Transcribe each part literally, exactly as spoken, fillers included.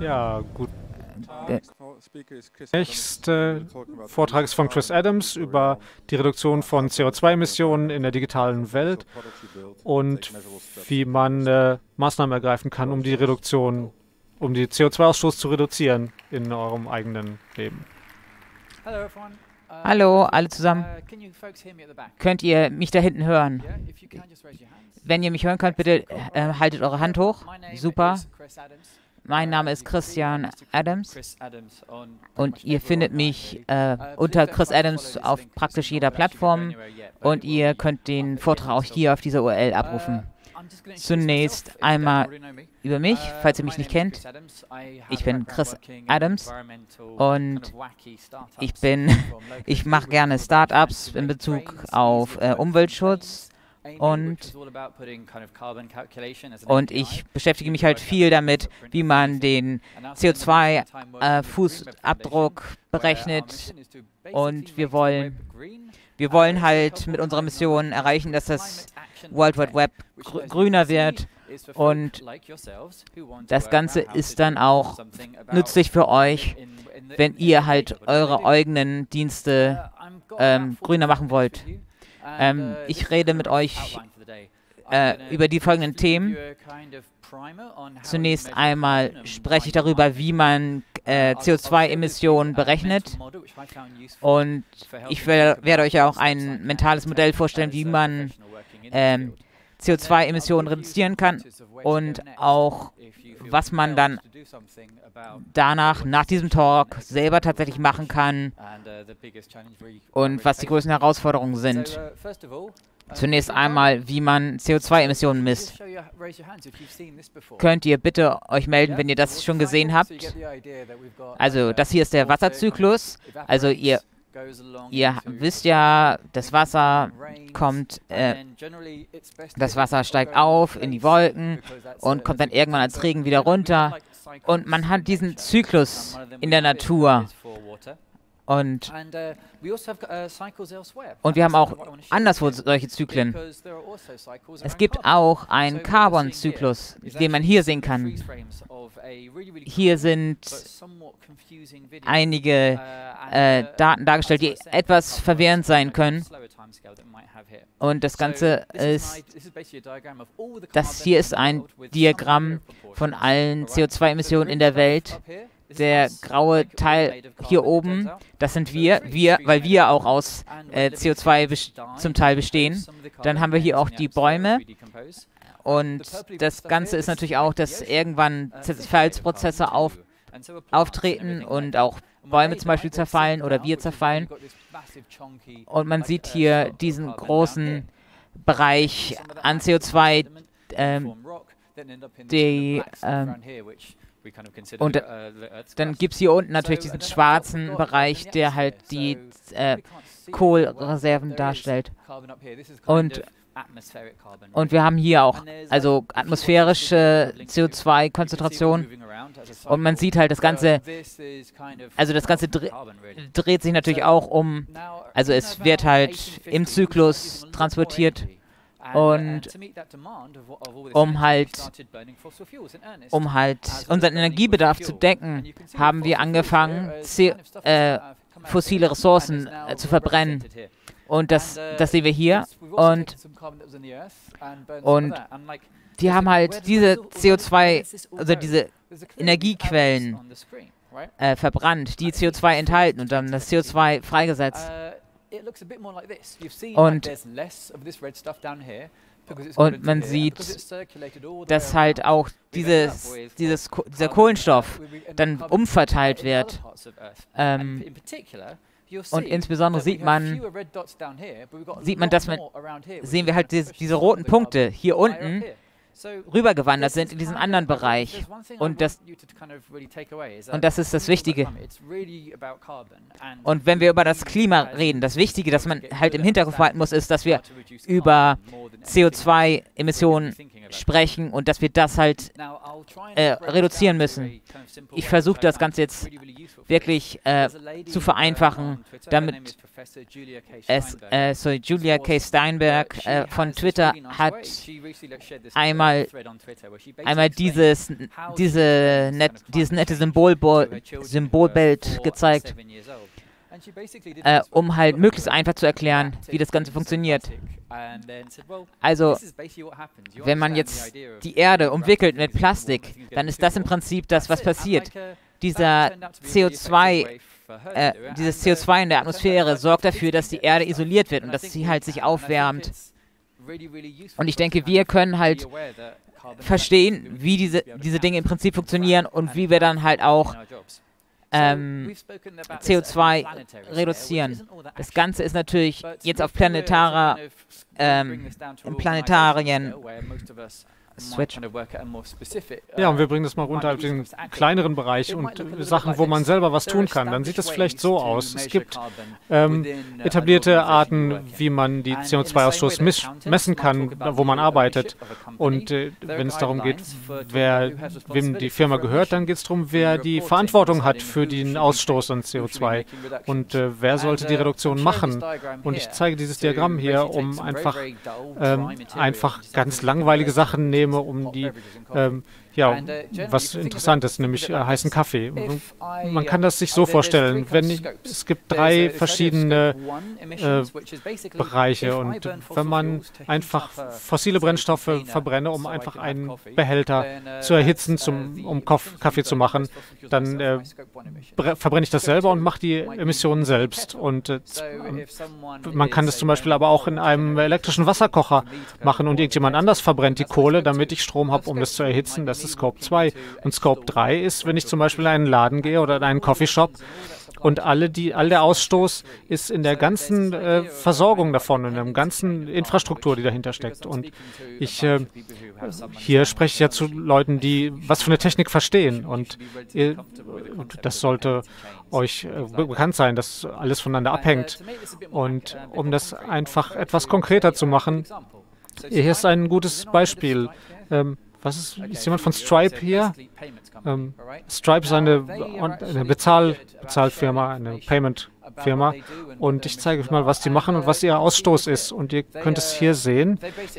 Ja, gut. Der nächste Vortrag ist von Chris Adams über die Reduktion von C O zwei Emissionen in der digitalen Welt und wie man äh, Maßnahmen ergreifen kann, um die Reduktion, um die C O zwei Ausstoß zu reduzieren in eurem eigenen Leben. Hallo, alle zusammen. Könnt ihr mich da hinten hören? Wenn ihr mich hören könnt, bitte äh, haltet eure Hand hoch. Super. Mein Name ist Christian Adams und ihr findet mich äh, unter Chris Adams auf praktisch jeder Plattform und ihr könnt den Vortrag auch hier auf dieser U R L abrufen. Zunächst einmal über mich, falls ihr mich nicht kennt. Ich bin Chris Adams und ich bin, ich mache gerne Startups in Bezug auf äh, Umweltschutz. Und, und ich beschäftige mich halt viel damit, wie man den C O zwei Fußabdruck berechnet. Und wir wollen, wir wollen halt mit unserer Mission erreichen, dass das World Wide Web gr grüner wird. Und das Ganze ist dann auch nützlich für euch, wenn ihr halt eure eigenen Dienste ähm, grüner machen wollt. Ähm, ich rede mit euch äh, über die folgenden Themen. Zunächst einmal spreche ich darüber, wie man äh, C O zwei Emissionen berechnet. Und ich werde euch auch ein mentales Modell vorstellen, wie man ähm, C O zwei Emissionen reduzieren kann und auch, was man dann danach, nach diesem Talk, selber tatsächlich machen kann und was die größten Herausforderungen sind. Zunächst einmal, wie man C O zwei Emissionen misst. Könnt ihr bitte euch melden, wenn ihr das schon gesehen habt? Also, das hier ist der Wasserzyklus. Also, ihr Ihr wisst ja, das Wasser kommt, äh, das Wasser steigt auf in die Wolken und kommt dann irgendwann als Regen wieder runter. Und man hat diesen Zyklus in der Natur. Und, und wir haben auch anderswo solche Zyklen. Es gibt auch einen Carbon-Zyklus, den man hier sehen kann. Hier sind einige äh, Daten dargestellt, die etwas verwirrend sein können. Und das Ganze ist, das hier ist ein Diagramm von allen C O zwei Emissionen in der Welt. Der graue Teil hier oben, das sind wir, wir, weil wir auch aus äh, C O zwei zum Teil bestehen. Dann haben wir hier auch die Bäume. Und das Ganze ist natürlich auch, dass irgendwann Zerfallsprozesse auf, auftreten und auch Bäume zum Beispiel zerfallen oder wir zerfallen. Und man sieht hier diesen großen Bereich an C O zwei, ähm, die, ähm, und äh, dann gibt es hier unten natürlich diesen schwarzen Bereich, der halt die äh, Kohlreserven darstellt. Und, und wir haben hier auch also atmosphärische C O zwei Konzentration. Und man sieht halt das Ganze, also das Ganze dre dreht sich natürlich auch um, also es wird halt im Zyklus transportiert. Und um halt, um halt unseren Energiebedarf zu decken, haben wir angefangen, äh, fossile Ressourcen äh, zu verbrennen. Und das, das sehen wir hier. Und, und die haben halt diese C O zwei, also diese Energiequellen äh, verbrannt, die C O zwei enthalten und dann das C O zwei freigesetzt. Und, und man sieht, dass halt auch dieses, dieses, dieser Kohlenstoff dann umverteilt wird. Ähm, und insbesondere sieht man, sieht man, dass man, sehen wir halt diese, diese roten Punkte hier unten rübergewandert sind in diesen anderen Bereich. Und das, und das ist das Wichtige. Und wenn wir über das Klima reden, das Wichtige, das man halt im Hinterkopf halten muss, ist, dass wir über C O zwei Emissionen sprechen und dass wir das halt äh, reduzieren müssen. Ich versuche das Ganze jetzt wirklich äh, zu vereinfachen, damit es, äh, so Julia K. Steinberg äh, von Twitter hat einmal einmal, einmal dieses, diese net, dieses nette Symbolbo Symbolbild gezeigt, äh, um halt möglichst einfach zu erklären, wie das Ganze funktioniert. Also, wenn man jetzt die Erde umwickelt mit Plastik, dann ist das im Prinzip das, was passiert. Dieser C O zwei, äh, dieses C O zwei in der Atmosphäre sorgt dafür, dass die Erde isoliert wird und dass sie halt sich aufwärmt. Und ich denke, wir können halt verstehen, wie diese, diese Dinge im Prinzip funktionieren und wie wir dann halt auch ähm, C O zwei reduzieren. Das Ganze ist natürlich jetzt auf planetarer, ähm, in Planetarien Switch. Ja, und wir bringen das mal runter auf den kleineren Bereich und äh, Sachen, wo man selber was tun kann. Dann sieht das vielleicht so aus. Es gibt ähm, etablierte Arten, wie man die C O zwei Ausstoß messen kann, wo man arbeitet. Und äh, wenn es darum geht, wer, wem die Firma gehört, dann geht es darum, wer die Verantwortung hat für den Ausstoß an C O zwei und äh, wer sollte die Reduktion machen. Und ich zeige dieses Diagramm hier, um einfach, ähm, einfach ganz langweilige Sachen nehmen, um die, ähm, ja, was interessant ist, nämlich äh, heißen Kaffee. Man kann das sich so vorstellen, wenn ich, es gibt drei verschiedene äh, Bereiche und wenn man einfach fossile Brennstoffe verbrenne, um einfach einen Behälter zu erhitzen, zum, um Koff, Kaffee zu machen, dann äh, verbrenne ich das selber und mache die Emissionen selbst. Und äh, man kann das zum Beispiel aber auch in einem elektrischen Wasserkocher machen und irgendjemand anders verbrennt die Kohle, damit ich Strom habe, um das zu erhitzen. Das ist Scope zwei. Und Scope drei ist, wenn ich zum Beispiel in einen Laden gehe oder in einen Coffeeshop und alle die, all der Ausstoß ist in der ganzen äh, Versorgung davon, in der ganzen Infrastruktur, die dahinter steckt. Und ich, äh, hier spreche ich ja zu Leuten, die was von der Technik verstehen. Und ihr, das sollte euch äh, bekannt sein, dass alles voneinander abhängt. Und um das einfach etwas konkreter zu machen, hier ist ein gutes Beispiel. Ähm, Was ist, ist jemand von Stripe hier? Ähm, Stripe ist eine, eine Bezahl, Bezahlfirma, eine Payment-Firma. Und ich zeige euch mal, was die machen und was ihr Ausstoß ist. Und ihr könnt es hier sehen.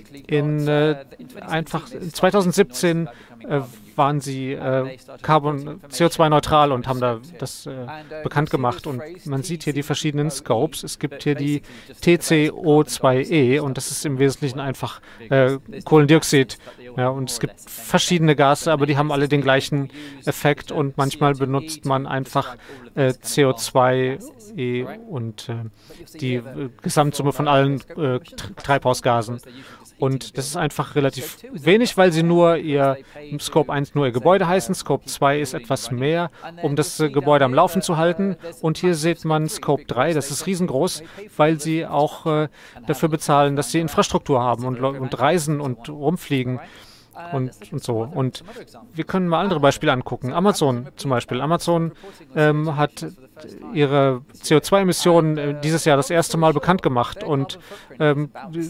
In, äh, einfach in zweitausendsiebzehn äh, waren sie äh, Carbon, C O zwei neutral und haben da das äh, bekannt gemacht. Und man sieht hier die verschiedenen Scopes. Es gibt hier die T C O zwei E und das ist im Wesentlichen einfach äh, Kohlendioxid. Ja, und es gibt verschiedene Gase, aber die haben alle den gleichen Effekt und manchmal benutzt man einfach äh, C O zwei E und äh, die äh, Gesamtsumme von allen äh, Treibhausgasen. Und das ist einfach relativ wenig, weil sie nur ihr Scope eins nur ihr Gebäude heißen. Scope zwei ist etwas mehr, um das äh, Gebäude am Laufen zu halten. Und hier sieht man Scope drei, das ist riesengroß, weil sie auch äh, dafür bezahlen, dass sie Infrastruktur haben und, und reisen und rumfliegen. Und, und so. Und wir können mal andere Beispiele angucken. Amazon zum Beispiel. Amazon ähm, hat ihre C O zwei Emissionen äh, dieses Jahr das erste Mal bekannt gemacht. Und ähm,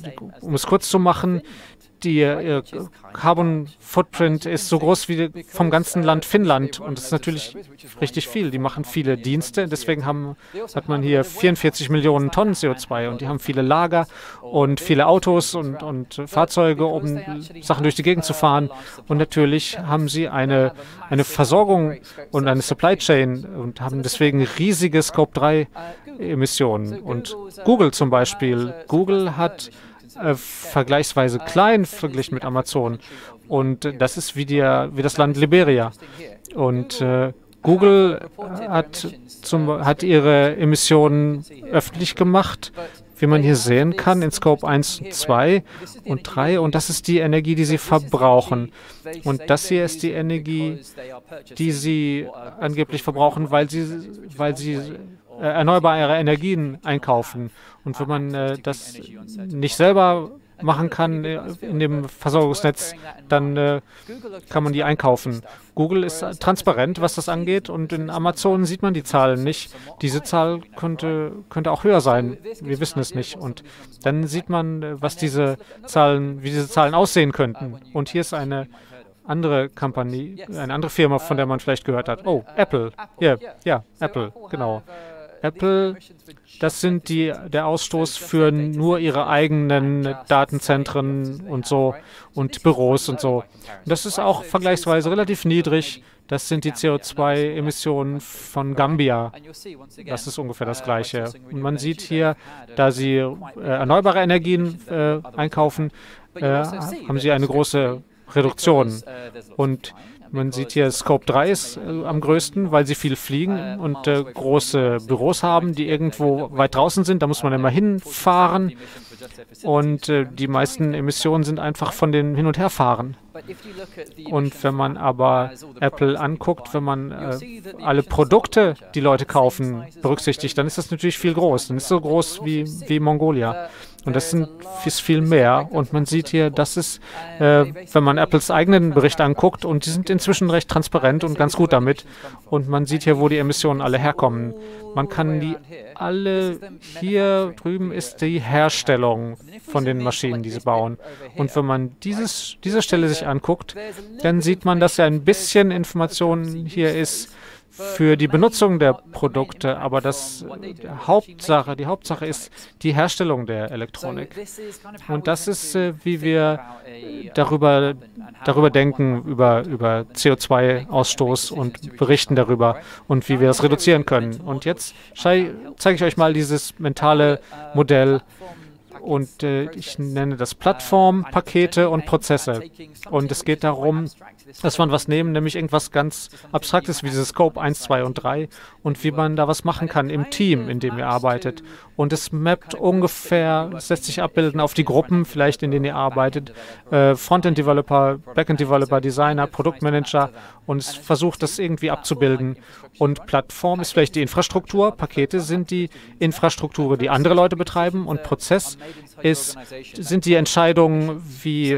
um es kurz zu machen, die äh, Carbon Footprint ist so groß wie vom ganzen Land Finnland und das ist natürlich richtig viel. Die machen viele Dienste, deswegen haben, hat man hier vierundvierzig Millionen Tonnen C O zwei und die haben viele Lager und viele Autos und, und Fahrzeuge, um Sachen durch die Gegend zu fahren. Und natürlich haben sie eine, eine Versorgung und eine Supply Chain und haben deswegen riesige Scope drei Emissionen. Und Google zum Beispiel, Google hat Äh, vergleichsweise klein verglichen mit Amazon. Und äh, das ist wie, der, wie das Land Liberia. Und äh, Google hat, zum, hat ihre Emissionen öffentlich gemacht, wie man hier sehen kann, in Scope eins, zwei und drei. Und das ist die Energie, die sie verbrauchen. Und das hier ist die Energie, die sie angeblich verbrauchen, weil sie, weil sie äh, erneuerbare Energien einkaufen. Und wenn man äh, das nicht selber machen kann äh, in dem Versorgungsnetz, dann äh, kann man die einkaufen. Google ist äh, transparent, was das angeht, und in Amazon sieht man die Zahlen nicht. Diese Zahl könnte, könnte auch höher sein. Wir wissen es nicht. Und dann sieht man, äh, was diese Zahlen, wie diese Zahlen aussehen könnten. Und hier ist eine andere Company, eine andere Firma, von der man vielleicht gehört hat. Oh, Apple. Ja, yeah, ja, Apple, genau. Apple, das sind die, der Ausstoß für nur ihre eigenen Datenzentren und so und Büros und so. Und das ist auch vergleichsweise relativ niedrig. Das sind die C O zwei Emissionen von Gambia. Das ist ungefähr das Gleiche. Und man sieht hier, da sie äh, erneuerbare Energien äh, einkaufen, äh, haben sie eine große Reduktion. Und man sieht hier, Scope drei ist äh, am größten, weil sie viel fliegen und äh, große Büros haben, die irgendwo weit draußen sind. Da muss man immer hinfahren. Und äh, die meisten Emissionen sind einfach von den Hin- und Herfahren. Und wenn man aber Apple anguckt, wenn man äh, alle Produkte, die Leute kaufen, berücksichtigt, dann ist das natürlich viel groß. Dann ist es so groß wie, wie Mongolia. Und das sind, ist viel mehr. Und man sieht hier, das ist, äh, wenn man Apples eigenen Bericht anguckt, und die sind inzwischen recht transparent und ganz gut damit. Und man sieht hier, wo die Emissionen alle herkommen. Man kann die alle, hier drüben ist die Herstellung von den Maschinen, die sie bauen. Und wenn man dieses, diese Stelle sich anguckt, dann sieht man, dass ja ein bisschen Information hier ist für die Benutzung der Produkte, aber das die Hauptsache, die Hauptsache ist die Herstellung der Elektronik. Und das ist, äh, wie wir darüber, darüber denken, über, über C O zwei Ausstoß und berichten darüber und wie wir das reduzieren können. Und jetzt zeige ich euch mal dieses mentale Modell. Und äh, ich nenne das Plattform, Pakete und Prozesse. Und es geht darum, dass man was nehmen, nämlich irgendwas ganz Abstraktes wie dieses Scope eins, zwei und drei und wie man da was machen kann im Team, in dem ihr arbeitet. Und es mappt ungefähr, es lässt sich abbilden auf die Gruppen, vielleicht in denen ihr arbeitet, äh, Frontend-Developer, Backend-Developer, Designer, Produktmanager, und es versucht, das irgendwie abzubilden. Und Plattform ist vielleicht die Infrastruktur, Pakete sind die Infrastruktur, die andere Leute betreiben, und Prozess ist, sind die Entscheidungen, wie,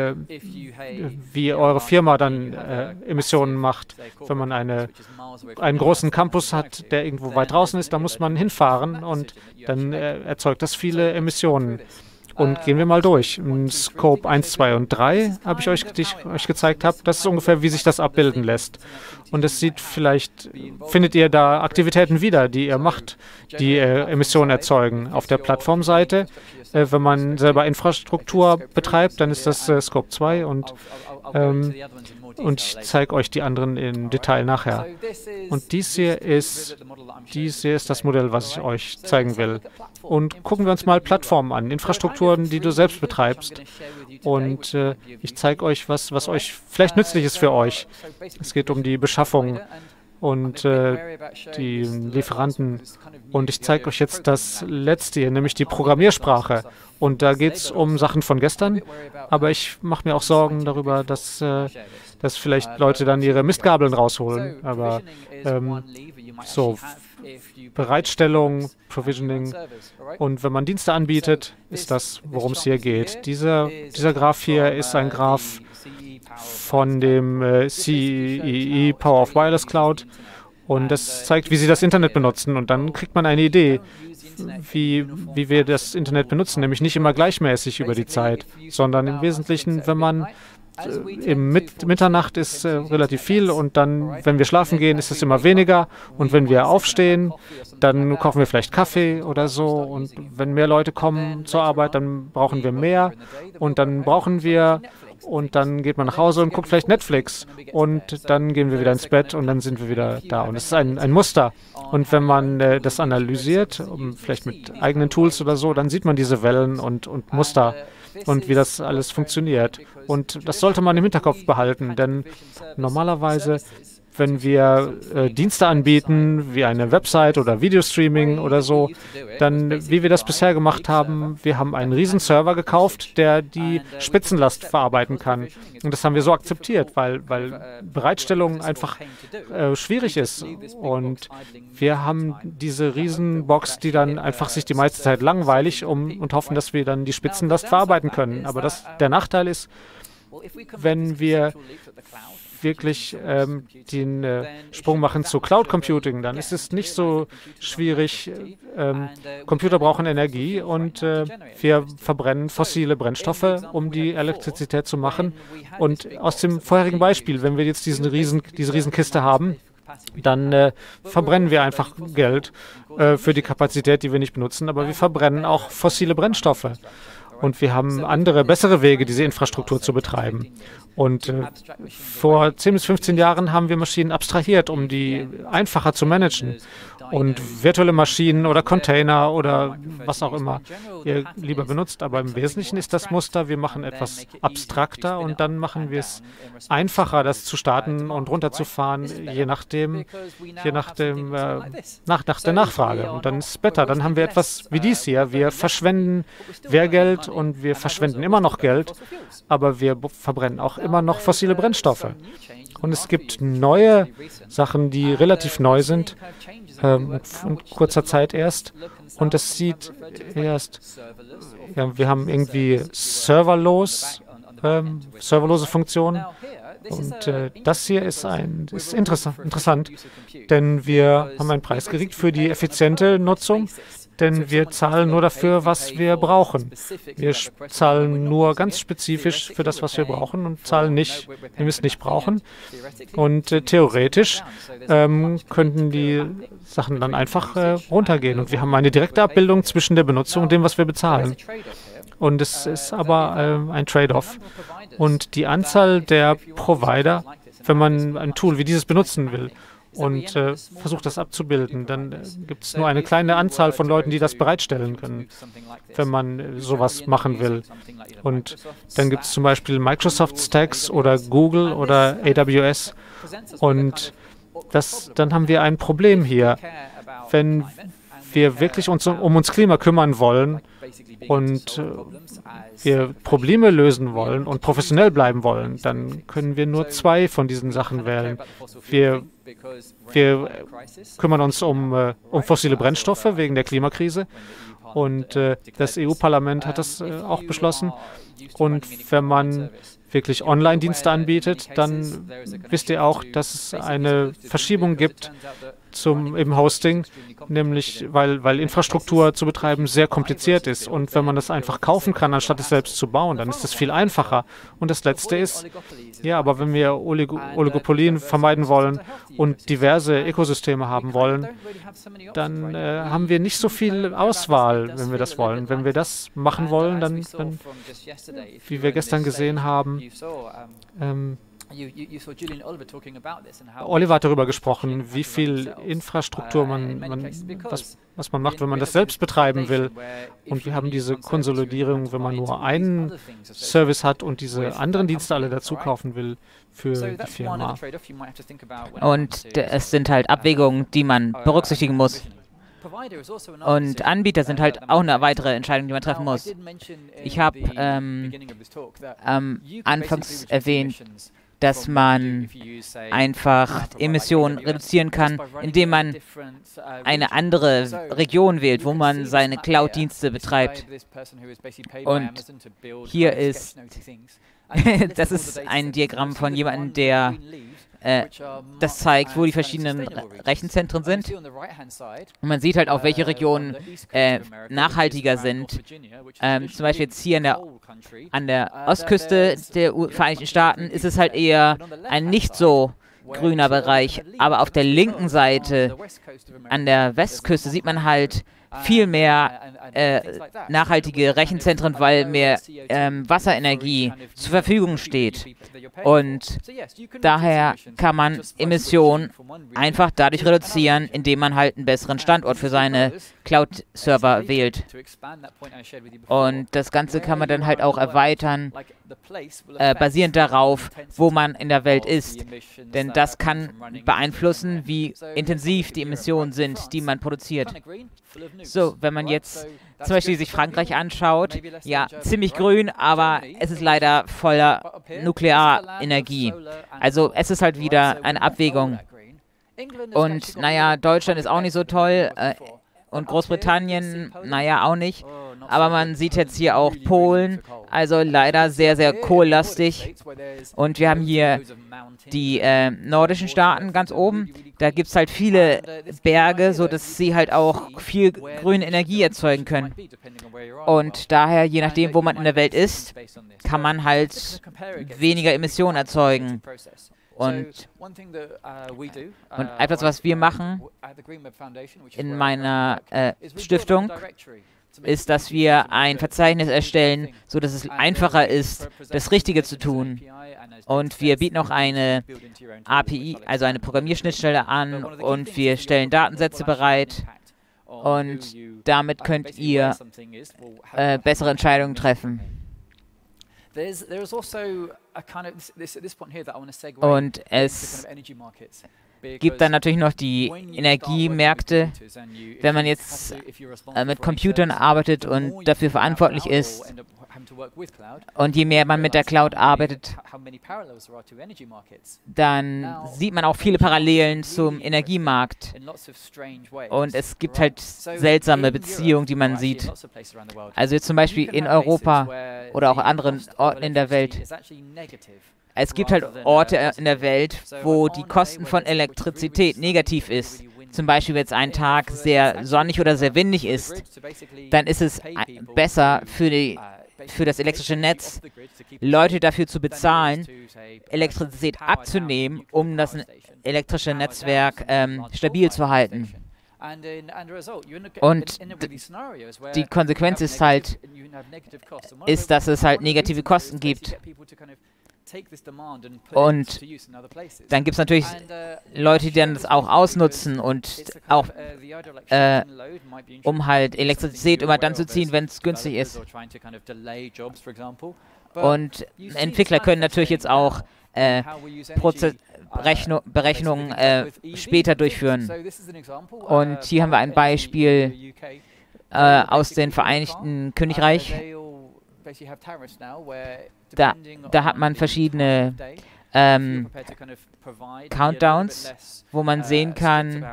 wie eure Firma dann äh, Emissionen macht. Wenn man eine, einen großen Campus hat, der irgendwo weit draußen ist, da muss man hinfahren, und dann äh, erzeugt das viele Emissionen. Und gehen wir mal durch. Im Scope eins, zwei und drei habe ich euch, die ich euch gezeigt habe. Das ist ungefähr, wie sich das abbilden lässt. Und es sieht vielleicht, findet ihr da Aktivitäten wieder, die ihr macht, die äh, Emissionen erzeugen. Auf der Plattformseite, äh, wenn man selber Infrastruktur betreibt, dann ist das äh, Scope zwei, und ähm, und ich zeige euch die anderen im Detail nachher. Und dies hier ist, dies hier ist das Modell, was ich euch zeigen will. Und gucken wir uns mal Plattformen an, Infrastrukturen, die du selbst betreibst. Und äh, ich zeige euch was, was euch vielleicht nützlich ist für euch. Es geht um die Beschaffung und äh, die Lieferanten. Und ich zeige euch jetzt das letzte hier, nämlich die Programmiersprache. Und da geht es um Sachen von gestern, aber ich mache mir auch Sorgen darüber, dass, äh, dass vielleicht Leute dann ihre Mistgabeln rausholen. Aber ähm, so, Bereitstellung, Provisioning, und wenn man Dienste anbietet, ist das, worum es hier geht. Dieser, dieser Graph hier ist ein Graph von dem äh, C E E, Power of Wireless Cloud, und das zeigt, wie sie das Internet benutzen, und dann kriegt man eine Idee, wie, wie wir das Internet benutzen, nämlich nicht immer gleichmäßig über die Zeit, sondern im Wesentlichen, wenn man äh, im Mit Mitternacht ist äh, relativ viel, und dann, wenn wir schlafen gehen, ist es immer weniger, und wenn wir aufstehen, dann kochen wir vielleicht Kaffee oder so, und wenn mehr Leute kommen zur Arbeit, dann brauchen wir mehr, und dann brauchen wir und dann geht man nach Hause und guckt vielleicht Netflix, und dann gehen wir wieder ins Bett, und dann sind wir wieder da. Und es ist ein, ein Muster. Und wenn man äh, das analysiert, um, vielleicht mit eigenen Tools oder so, dann sieht man diese Wellen und, und Muster und wie das alles funktioniert. Und das sollte man im Hinterkopf behalten, denn normalerweise, wenn wir äh, Dienste anbieten, wie eine Website oder Videostreaming oder so, dann, wie wir das bisher gemacht haben, wir haben einen riesen Server gekauft, der die Spitzenlast verarbeiten kann. Und das haben wir so akzeptiert, weil, weil Bereitstellung einfach äh, schwierig ist. Und wir haben diese Riesenbox, die dann einfach sich die meiste Zeit langweilig um und hoffen, dass wir dann die Spitzenlast verarbeiten können. Aber das, der Nachteil ist, wenn wir wirklich ähm, den äh, Sprung machen zu Cloud Computing, dann ist es nicht so schwierig. Ähm, Computer brauchen Energie, und äh, wir verbrennen fossile Brennstoffe, um die Elektrizität zu machen. Und aus dem vorherigen Beispiel, wenn wir jetzt diesen riesen, diese Riesenkiste haben, dann äh, verbrennen wir einfach Geld äh, für die Kapazität, die wir nicht benutzen, aber wir verbrennen auch fossile Brennstoffe. Und wir haben andere, bessere Wege, diese Infrastruktur zu betreiben. Und äh, vor zehn bis fünfzehn Jahren haben wir Maschinen abstrahiert, um die einfacher zu managen. Und virtuelle Maschinen oder Container oder was auch immer ihr lieber benutzt. Aber im Wesentlichen ist das Muster, wir machen etwas abstrakter und dann machen wir es einfacher, das zu starten und runterzufahren, je nachdem, je nachdem, äh, nach, nach der Nachfrage. Und dann ist es besser. Dann haben wir etwas wie dies hier. Wir verschwenden Wehrgeld und wir verschwenden immer noch Geld, aber wir verbrennen auch immer noch fossile Brennstoffe. Und es gibt neue Sachen, die relativ neu sind, ähm, in kurzer Zeit erst. Und das sieht erst, ja, wir haben irgendwie serverlos, ähm, serverlose Funktionen. Und äh, das hier ist, ein, ist interessant, interessant, denn wir haben einen Preis gekriegt für die effiziente Nutzung. Denn wir zahlen nur dafür, was wir brauchen. Wir zahlen nur ganz spezifisch für das, was wir brauchen und zahlen nicht, wenn wir es nicht brauchen. Und äh, theoretisch ähm, könnten die Sachen dann einfach äh, runtergehen. Und wir haben eine direkte Abbildung zwischen der Benutzung und dem, was wir bezahlen. Und es ist aber äh, ein Trade-off. Und die Anzahl der Provider, wenn man ein Tool wie dieses benutzen will, und äh, versucht das abzubilden, dann äh, gibt es nur eine kleine Anzahl von Leuten, die das bereitstellen können, wenn man äh, sowas machen will. Und dann gibt es zum Beispiel Microsoft Stacks oder Google oder A W S. Und das, dann haben wir ein Problem hier. Wenn wir wirklich uns um, um uns Klima kümmern wollen und äh, wir Probleme lösen wollen und professionell bleiben wollen, dann können wir nur zwei von diesen Sachen wählen. Wir, wir kümmern uns um, äh, um fossile Brennstoffe wegen der Klimakrise und äh, das E U-Parlament hat das äh, auch beschlossen. Und wenn man wirklich Online-Dienste anbietet, dann wisst ihr auch, dass es eine Verschiebung gibt zum, im Hosting, nämlich weil, weil Infrastruktur zu betreiben sehr kompliziert ist. Und wenn man das einfach kaufen kann, anstatt es selbst zu bauen, dann ist es viel einfacher. Und das Letzte ist, ja, aber wenn wir Oligo Oligopolien vermeiden wollen und diverse Ökosysteme haben wollen, dann äh, haben wir nicht so viel Auswahl, wenn wir das wollen. Wenn wir das machen wollen, dann, dann wie wir gestern gesehen haben, ähm, Oliver hat darüber gesprochen, wie viel Infrastruktur man, man was, was man macht, wenn man das selbst betreiben will. Und wir haben diese Konsolidierung, wenn man nur einen Service hat und diese anderen Dienste alle dazu kaufen will für die Firma. Und es sind halt Abwägungen, die man berücksichtigen muss. Und Anbieter sind halt auch eine weitere Entscheidung, die man treffen muss. Ich habe ähm, ähm, anfangs erwähnt, dass man einfach Emissionen reduzieren kann, indem man eine andere Region wählt, wo man seine Cloud-Dienste betreibt. Und hier ist, das ist ein Diagramm von jemandem, der äh, das zeigt, wo die verschiedenen Rechenzentren sind. Und man sieht halt auch, welche Regionen äh, nachhaltiger sind. Ähm, zum Beispiel jetzt hier an der, an der Ostküste der U Vereinigten Staaten ist es halt eher ein nicht so grüner Bereich. Aber auf der linken Seite, an der Westküste, sieht man halt viel mehr äh, nachhaltige Rechenzentren, weil mehr ähm, Wasserenergie zur Verfügung steht. Und daher kann man Emissionen einfach dadurch reduzieren, indem man halt einen besseren Standort für seine Cloud-Server wählt. Und das Ganze kann man dann halt auch erweitern, äh, basierend darauf, wo man in der Welt ist. Denn das kann beeinflussen, wie intensiv die Emissionen sind, die man produziert. So, wenn man jetzt zum Beispiel sich Frankreich anschaut, ja, ziemlich grün, aber es ist leider voller Nuklearenergie. Also es ist halt wieder eine Abwägung. Und naja, Deutschland ist auch nicht so toll äh, und Großbritannien, naja, auch nicht. Aber man sieht jetzt hier auch Polen, also leider sehr, sehr kohllastig. Und wir haben hier die äh, nordischen Staaten ganz oben. Da gibt es halt viele Berge, sodass sie halt auch viel grüne Energie erzeugen können. Und daher, je nachdem, wo man in der Welt ist, kann man halt weniger Emissionen erzeugen. Und, und etwas, was wir machen in meiner äh, Stiftung, ist, dass wir ein Verzeichnis erstellen, so dass es einfacher ist, das Richtige zu tun. Und wir bieten auch eine A P I, also eine Programmierschnittstelle an, und wir stellen Datensätze bereit. Und damit könnt ihr äh, bessere Entscheidungen treffen. Und es gibt dann natürlich noch die Energiemärkte. Wenn man jetzt äh, mit Computern arbeitet und dafür verantwortlich ist, und je mehr man mit der Cloud arbeitet, dann sieht man auch viele Parallelen zum Energiemarkt. Und es gibt halt seltsame Beziehungen, die man sieht. Also jetzt zum Beispiel in Europa oder auch anderen Orten in der Welt. Es gibt halt Orte in der Welt, wo die Kosten von Elektrizität negativ ist. Zum Beispiel, wenn jetzt ein Tag sehr sonnig oder sehr windig ist, dann ist es besser für die für das elektrische Netz, Leute dafür zu bezahlen, Elektrizität abzunehmen, um das elektrische Netzwerk ähm, stabil zu halten. Und die Konsequenz ist halt, ist, dass es halt negative Kosten gibt. Und dann gibt es natürlich Leute, die dann das auch ausnutzen und auch, äh, um halt Elektrizität immer dann zu ziehen, wenn es günstig ist. Und Entwickler können natürlich jetzt auch äh, Berechnungen äh, später durchführen. Und hier haben wir ein Beispiel äh, aus dem Vereinigten Königreich. Da, da hat man verschiedene ähm, Countdowns, wo man sehen kann,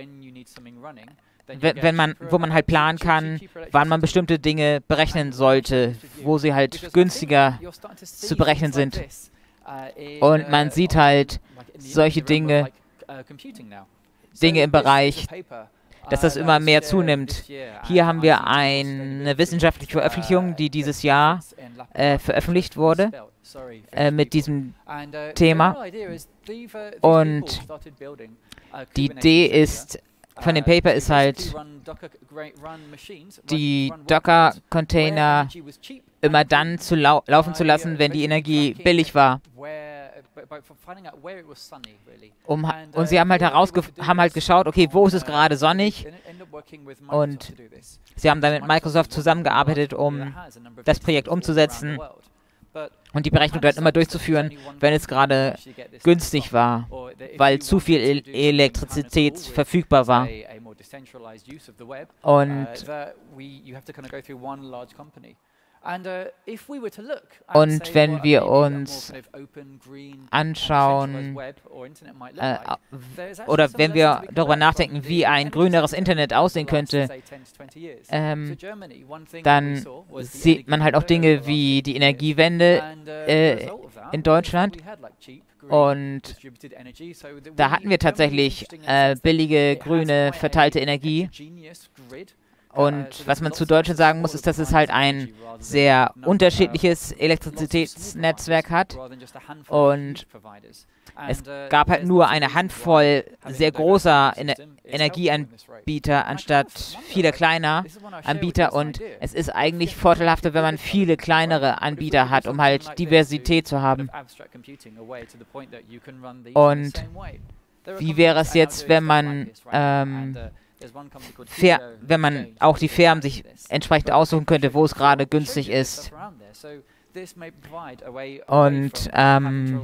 wenn, wenn man, wo man halt planen kann, wann man bestimmte Dinge berechnen sollte, wo sie halt günstiger zu berechnen sind. Und man sieht halt solche Dinge, Dinge im Bereich, dass das immer mehr zunimmt. Hier haben wir eine wissenschaftliche Veröffentlichung, die dieses Jahr äh, veröffentlicht wurde, äh, mit diesem Thema. Und die Idee ist, von dem Paper ist halt, die Docker-Container immer dann zu lau laufen zu lassen, wenn die Energie billig war. Um, und sie haben halt, haben halt geschaut, okay, wo ist es gerade sonnig? Und sie haben dann mit Microsoft zusammengearbeitet, um das Projekt umzusetzen und die Berechnung dann immer durchzuführen, wenn es gerade günstig war, weil zu viel e Elektrizität verfügbar war. Und Und wenn wir uns anschauen, äh, oder wenn wir darüber nachdenken, wie ein grüneres Internet aussehen könnte, ähm, dann sieht man halt auch Dinge wie die Energiewende äh, in Deutschland. Und da hatten wir tatsächlich äh, billige, grüne, verteilte Energie. Und was man zu Deutschland sagen muss, ist, dass es halt ein sehr unterschiedliches Elektrizitätsnetzwerk hat. Und es gab halt nur eine Handvoll sehr großer Ener Energieanbieter anstatt vieler kleiner Anbieter. Und es ist eigentlich vorteilhafter, wenn man viele kleinere Anbieter hat, um halt Diversität zu haben. Und wie wäre es jetzt, wenn man ähm, Fair, wenn man auch die Firmen sich entsprechend aussuchen könnte, wo es gerade günstig ist. Und ähm,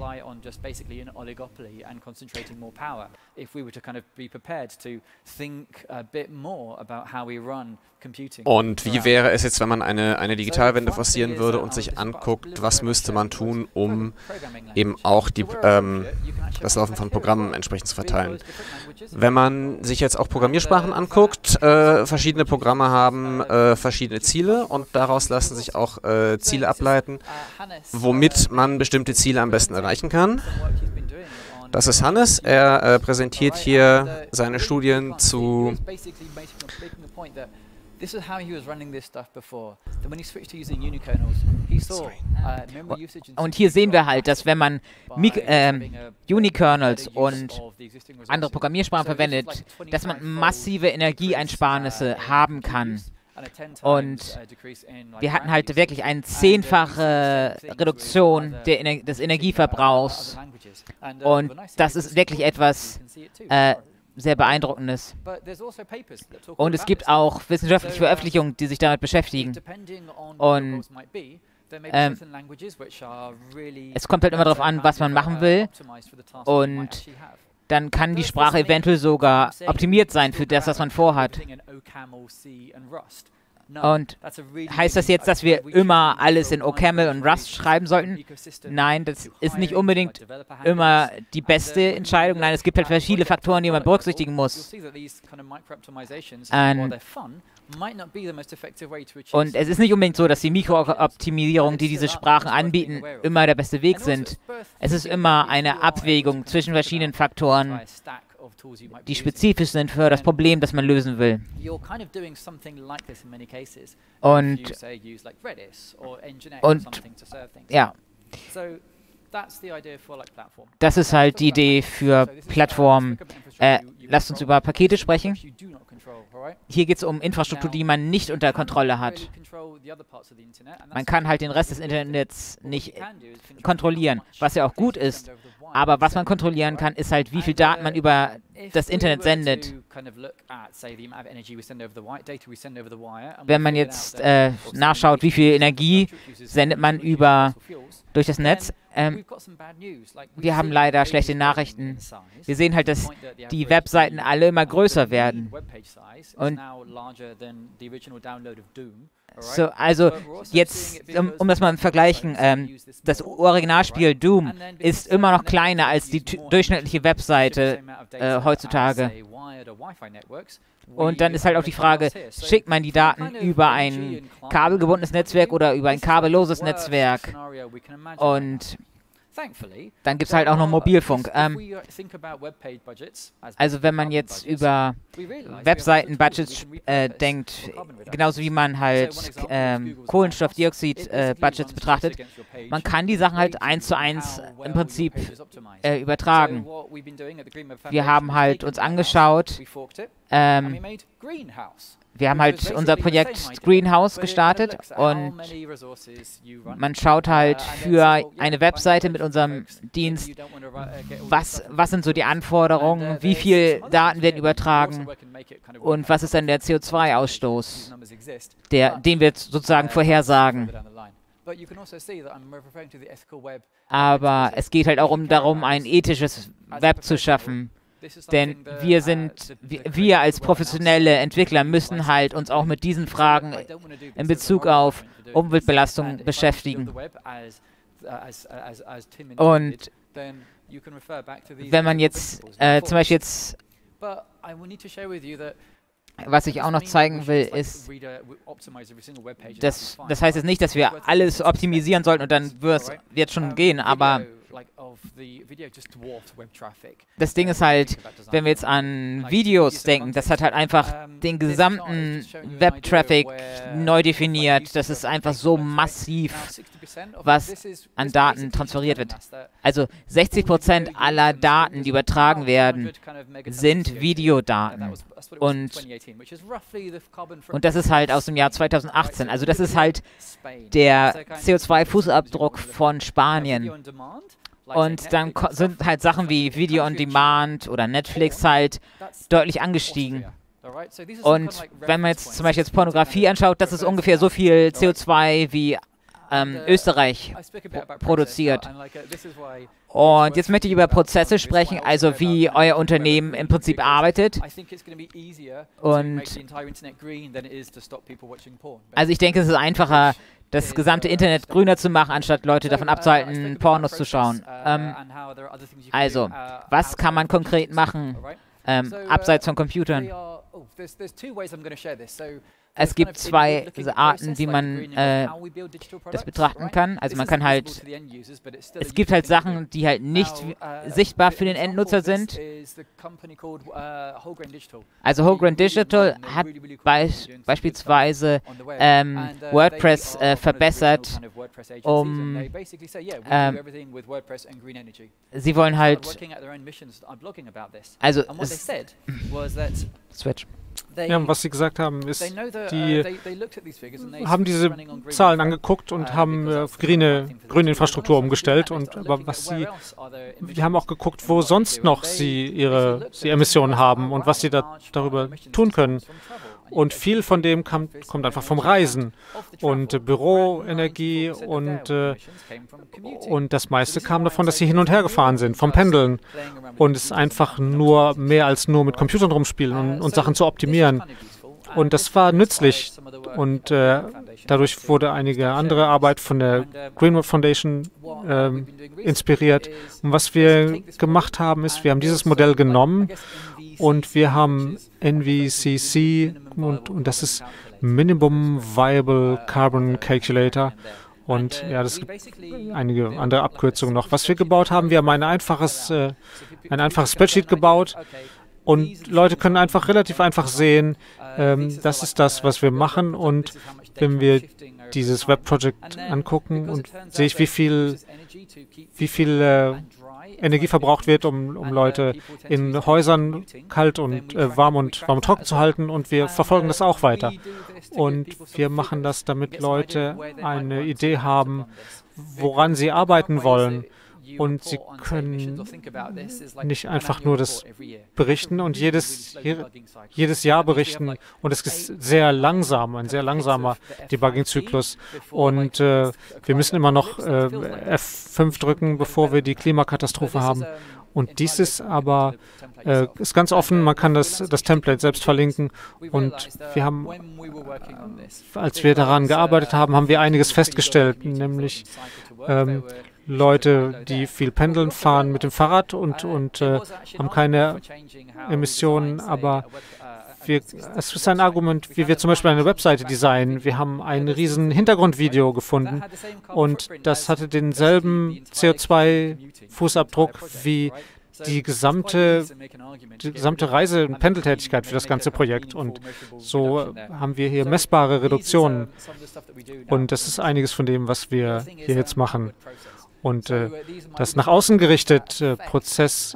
und wie wäre es jetzt, wenn man eine, eine Digitalwende forcieren würde und sich anguckt, was müsste man tun, um eben auch die, ähm, das Laufen von Programmen entsprechend zu verteilen? Wenn man sich jetzt auch Programmiersprachen anguckt, äh, verschiedene Programme haben äh, verschiedene Ziele und daraus lassen sich auch äh, Ziele ableiten, womit man bestimmte Ziele am besten erreichen kann. Das ist Hannes. Er äh, präsentiert hier seine Studien zu Und hier sehen wir halt, dass wenn man ähm, Unikernels und andere Programmiersprachen verwendet, dass man massive Energieeinsparnisse haben kann. Und wir hatten halt wirklich eine zehnfache Reduktion der Ener des Energieverbrauchs. Und das ist wirklich etwas äh, sehr Beeindruckendes. Und es gibt auch wissenschaftliche Veröffentlichungen, die sich damit beschäftigen. Und ähm, es kommt halt immer darauf an, was man machen will. Und dann kann die Sprache eventuell sogar optimiert sein für das, was man vorhat. Und heißt das jetzt, dass wir immer alles in OCaml und Rust schreiben sollten? Nein, das ist nicht unbedingt immer die beste Entscheidung. Nein, es gibt halt verschiedene Faktoren, die man berücksichtigen muss. Ähm, und es ist nicht unbedingt so, dass die Mikrooptimierungen, die diese Sprachen anbieten, immer der beste Weg sind. Es ist immer eine Abwägung zwischen verschiedenen Faktoren, die spezifisch sind für das Problem, das man lösen will. Und, und ja, das ist halt die Idee für Plattformen. Äh, lasst uns über Pakete sprechen. Hier geht es um Infrastruktur, die man nicht unter Kontrolle hat. Man kann halt den Rest des Internets nicht kontrollieren, was ja auch gut ist. Aber was man kontrollieren kann, ist halt, wie viel Daten man über das Internet sendet. Wenn man jetzt äh, nachschaut, wie viel Energie sendet man über durch das Netz, ähm, wir haben leider schlechte Nachrichten. Wir sehen halt, dass die Webseiten alle immer größer werden. Und so, also jetzt, um, um das mal zu vergleichen, ähm, das Originalspiel Doom ist immer noch kleiner als die durchschnittliche Webseite äh, heutzutage. Und dann ist halt auch die Frage, schickt man die Daten über ein kabelgebundenes Netzwerk oder über ein kabelloses Netzwerk? Und dann gibt es halt auch noch Mobilfunk. Ähm, also wenn man jetzt über Webseitenbudgets äh, denkt, genauso wie man halt ähm, Kohlenstoffdioxid-Budgets äh, betrachtet, man kann die Sachen halt eins zu eins im Prinzip äh, übertragen. Wir haben halt uns angeschaut, ähm, wir haben halt unser Projekt Greenhouse gestartet und man schaut halt für eine Webseite mit unserem Dienst, was, was sind so die Anforderungen, wie viel Daten werden übertragen und was ist dann der C O zwei Ausstoß, der, den wir sozusagen vorhersagen. Aber es geht halt auch um darum, ein ethisches Web zu schaffen. Denn wir sind, wir als professionelle Entwickler müssen halt uns auch mit diesen Fragen in Bezug auf Umweltbelastung beschäftigen. Und wenn man jetzt äh, zum Beispiel jetzt, was ich auch noch zeigen will, ist, dass, das heißt jetzt nicht, dass wir alles optimisieren sollten und dann wird es jetzt schon gehen, aber das Ding ist halt, wenn wir jetzt an Videos denken, das hat halt einfach den gesamten Web-Traffic neu definiert. Das ist einfach so massiv, was an Daten transferiert wird. Also sechzig Prozent aller Daten, die übertragen werden, sind Videodaten. Und, und das ist halt aus dem Jahr zweitausendachtzehn. Also das ist halt der C O zwei Fußabdruck von Spanien. Und dann sind halt Sachen wie Video on Demand oder Netflix halt deutlich angestiegen. Und wenn man jetzt zum Beispiel jetzt Pornografie anschaut, das ist ungefähr so viel C O zwei wie ähm, Österreich produziert. Und jetzt möchte ich über Prozesse sprechen, also wie euer Unternehmen im Prinzip arbeitet. Und also ich denke, es ist einfacher, das gesamte Internet grüner zu machen, anstatt Leute davon abzuhalten, Pornos zu schauen. Ähm, also, was kann man konkret machen, ähm, abseits von Computern? Es gibt zwei Arten, wie man äh, das betrachten kann. Also man kann halt, es gibt halt Sachen, die halt nicht sichtbar für den Endnutzer sind. Also Whole Grain Digital hat beis beispielsweise ähm, WordPress äh, verbessert, um ähm, sie wollen halt, also Switch. Ja, was Sie gesagt haben, ist, die haben diese Zahlen angeguckt und haben äh, auf grüne, grüne Infrastruktur umgestellt. Und aber was sie, wir haben auch geguckt, wo sonst noch sie ihre sie Emissionen haben und was sie da, darüber tun können. Und viel von dem kam, kommt einfach vom Reisen und äh, Büroenergie und, äh, und das meiste kam davon, dass sie hin und her gefahren sind, vom Pendeln. Und es ist einfach nur mehr als nur mit Computern rumspielen und, und Sachen zu optimieren. Und das war nützlich. Und äh, dadurch wurde einige andere Arbeit von der Greenwood Foundation äh, inspiriert. Und was wir gemacht haben, ist, wir haben dieses Modell genommen und wir haben N V C C und, und das ist Minimum Viable Carbon Calculator. Und ja, das gibt einige andere Abkürzungen noch. Was wir gebaut haben, wir haben ein einfaches, äh, ein einfaches Spreadsheet gebaut und Leute können einfach relativ einfach sehen, ähm, das ist das, was wir machen. Und wenn wir dieses Webprojekt angucken und sehe ich, wie viel, wie viel äh, Energie verbraucht wird, um, um Leute in Häusern kalt und äh, warm und warm und trocken zu halten, und wir verfolgen das auch weiter. Und wir machen das, damit Leute eine Idee haben, woran sie arbeiten wollen. Und sie können nicht einfach nur das berichten und jedes, jedes Jahr berichten. Und es ist sehr langsam, ein sehr langsamer Debugging-Zyklus. Und äh, wir müssen immer noch äh, F fünf drücken, bevor wir die Klimakatastrophe haben. Und dies ist aber äh, ist ganz offen, man kann das, das Template selbst verlinken. Und wir haben, als wir daran gearbeitet haben, haben wir einiges festgestellt, nämlich ähm, Leute, die viel pendeln, fahren mit dem Fahrrad und, und äh, haben keine Emissionen, aber wir, es ist ein Argument, wie wir zum Beispiel eine Webseite designen. Wir haben ein riesen Hintergrundvideo gefunden und das hatte denselben C O zwei Fußabdruck wie die gesamte, die gesamte Reise- und Pendeltätigkeit für das ganze Projekt. Und so haben wir hier messbare Reduktionen. Und das ist einiges von dem, was wir hier jetzt machen. Und äh, das nach außen gerichtete äh, Prozess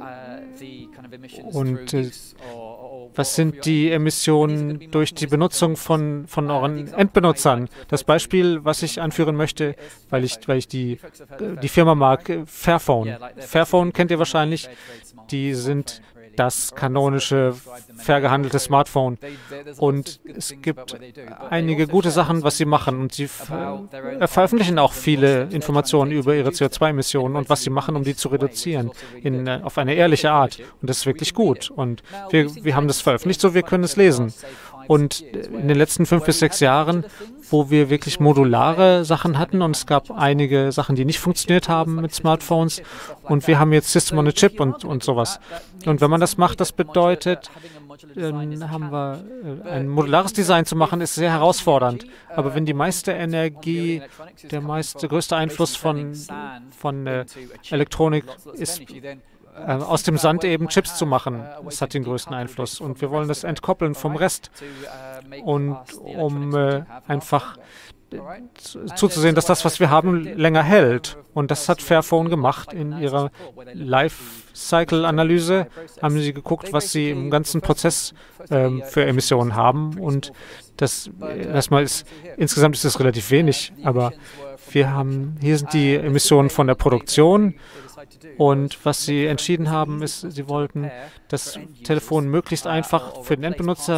und äh, was sind die Emissionen durch die Benutzung von, von euren Endbenutzern? Das Beispiel, was ich anführen möchte, weil ich, weil ich die, die Firma mag, Fairphone. Fairphone kennt ihr wahrscheinlich. Die sind das kanonische, fair gehandelte Smartphone. Und es gibt einige gute Sachen, was sie machen. Und sie ver veröffentlichen auch viele Informationen über ihre C O zwei Emissionen und was sie machen, um die zu reduzieren, in, auf eine ehrliche Art. Und das ist wirklich gut. Und wir, wir haben das veröffentlicht, so wir können es lesen. Und in den letzten fünf bis sechs Jahren, wo wir wirklich modulare Sachen hatten und es gab einige Sachen, die nicht funktioniert haben mit Smartphones, und wir haben jetzt System on a Chip und, und sowas. Und wenn man das macht, das bedeutet, dann haben wir äh, ein modulares Design zu machen, ist sehr herausfordernd. Aber wenn die meiste Energie, der meiste, größte Einfluss von, von äh, Elektronik ist, äh, aus dem Sand eben Chips zu machen, das hat den größten Einfluss. Und wir wollen das entkoppeln vom Rest, und um äh, einfach zuzusehen, dass das, was wir haben, länger hält. Und das hat Fairphone gemacht in ihrer Life-Cycle-Analyse. Haben sie geguckt, was sie im ganzen Prozess ähm, für Emissionen haben. Und das erstmal ist, insgesamt ist das relativ wenig, aber wir haben, hier sind die Emissionen von der Produktion. Und was sie entschieden haben, ist, sie wollten das Telefon möglichst einfach für den Endbenutzer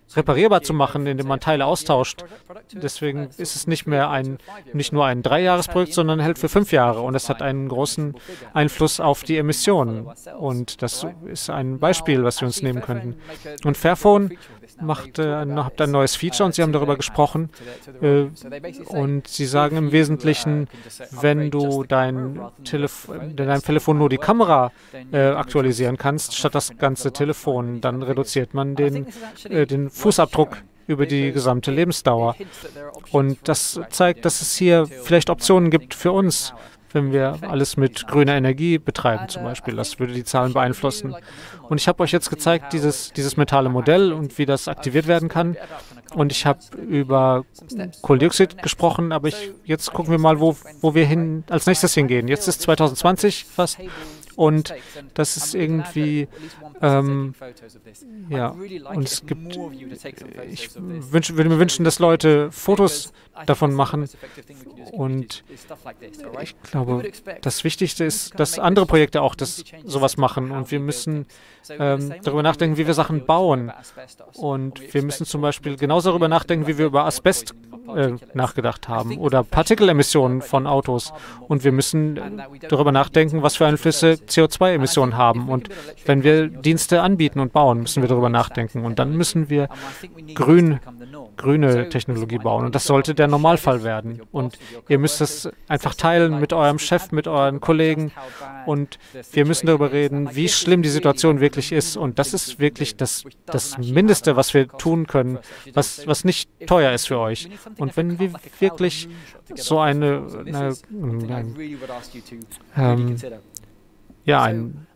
reparierbar zu machen, indem man Teile austauscht. Deswegen ist es nicht mehr ein, nicht nur ein Dreijahresprojekt, sondern hält für fünf Jahre und es hat einen großen Einfluss auf die Emissionen. Und das ist ein Beispiel, was wir uns nehmen könnten. Und Fairphone macht, äh, habt ein neues Feature und Sie haben darüber gesprochen. Äh, und Sie sagen im Wesentlichen, wenn du dein, Telef dein Telefon nur die Kamera äh, aktualisieren kannst, statt das ganze Telefon, dann reduziert man den, äh, den Fußabdruck über die gesamte Lebensdauer. Und das zeigt, dass es hier vielleicht Optionen gibt für uns, wenn wir alles mit grüner Energie betreiben zum Beispiel. Das würde die Zahlen beeinflussen. Und ich habe euch jetzt gezeigt, dieses, dieses mentale Modell und wie das aktiviert werden kann. Und ich habe über Kohlendioxid gesprochen, aber ich, jetzt gucken wir mal, wo, wo wir hin, als nächstes hingehen. Jetzt ist zwanzig zwanzig fast. Und das ist irgendwie, ähm, ja, und es gibt, ich wünsch, würde mir wünschen, dass Leute Fotos davon machen. Und ich glaube, das Wichtigste ist, dass andere Projekte auch das, sowas machen. Und wir müssen ähm, darüber nachdenken, wie wir Sachen bauen. Und wir müssen zum Beispiel genauso darüber nachdenken, wie wir über Asbest äh, nachgedacht haben oder Partikelemissionen von Autos. Und wir müssen äh, darüber nachdenken, was für Einflüsse C O zwei Emissionen haben. Und wenn wir Dienste anbieten und bauen, müssen wir darüber nachdenken. Und dann müssen wir grün, grüne Technologie bauen. Und das sollte der Normalfall werden. Und ihr müsst es einfach teilen mit eurem Chef, mit euren Kollegen. Und wir müssen darüber reden, wie schlimm die Situation wirklich ist. Und das ist wirklich das, das Mindeste, was wir tun können, was, was nicht teuer ist für euch. Und wenn wir wirklich so eine, eine, eine ähm, ja, ein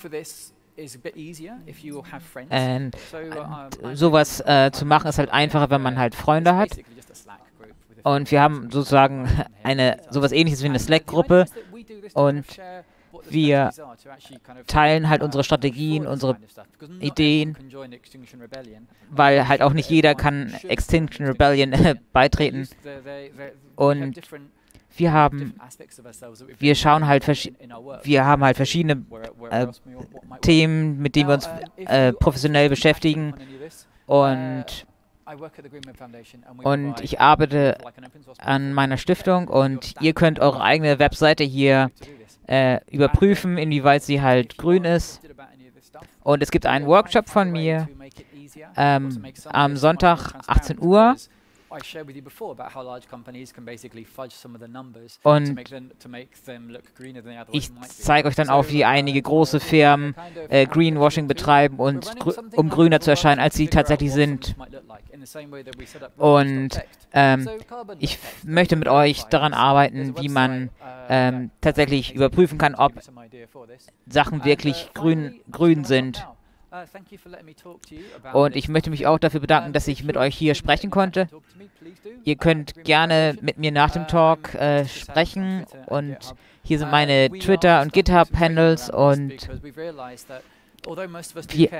Und sowas äh, zu machen ist halt einfacher, wenn man halt Freunde hat. Und wir haben sozusagen eine sowas Ähnliches wie eine Slack-Gruppe. Und wir teilen halt unsere Strategien, unsere Ideen, weil halt auch nicht jeder kann Extinction Rebellion beitreten. Und wir haben, wir schauen halt, wir haben halt verschiedene äh, Themen, mit denen wir uns äh, professionell beschäftigen. Und Und ich arbeite an meiner Stiftung und ihr könnt eure eigene Webseite hier äh, überprüfen, inwieweit sie halt grün ist. Und es gibt einen Workshop von mir ähm, am Sonntag achtzehn Uhr. Und ich zeige euch dann auch, wie einige große Firmen äh, Greenwashing betreiben, und grü um grüner zu erscheinen, als sie tatsächlich sind. Und ähm, ich möchte mit euch daran arbeiten, wie man ähm, tatsächlich überprüfen kann, ob Sachen wirklich grün, grün sind. Und ich möchte mich auch dafür bedanken, dass ich mit euch hier sprechen konnte. Ihr könnt gerne mit mir nach dem Talk äh, sprechen, und hier sind meine Twitter- und GitHub-Handles, und wir,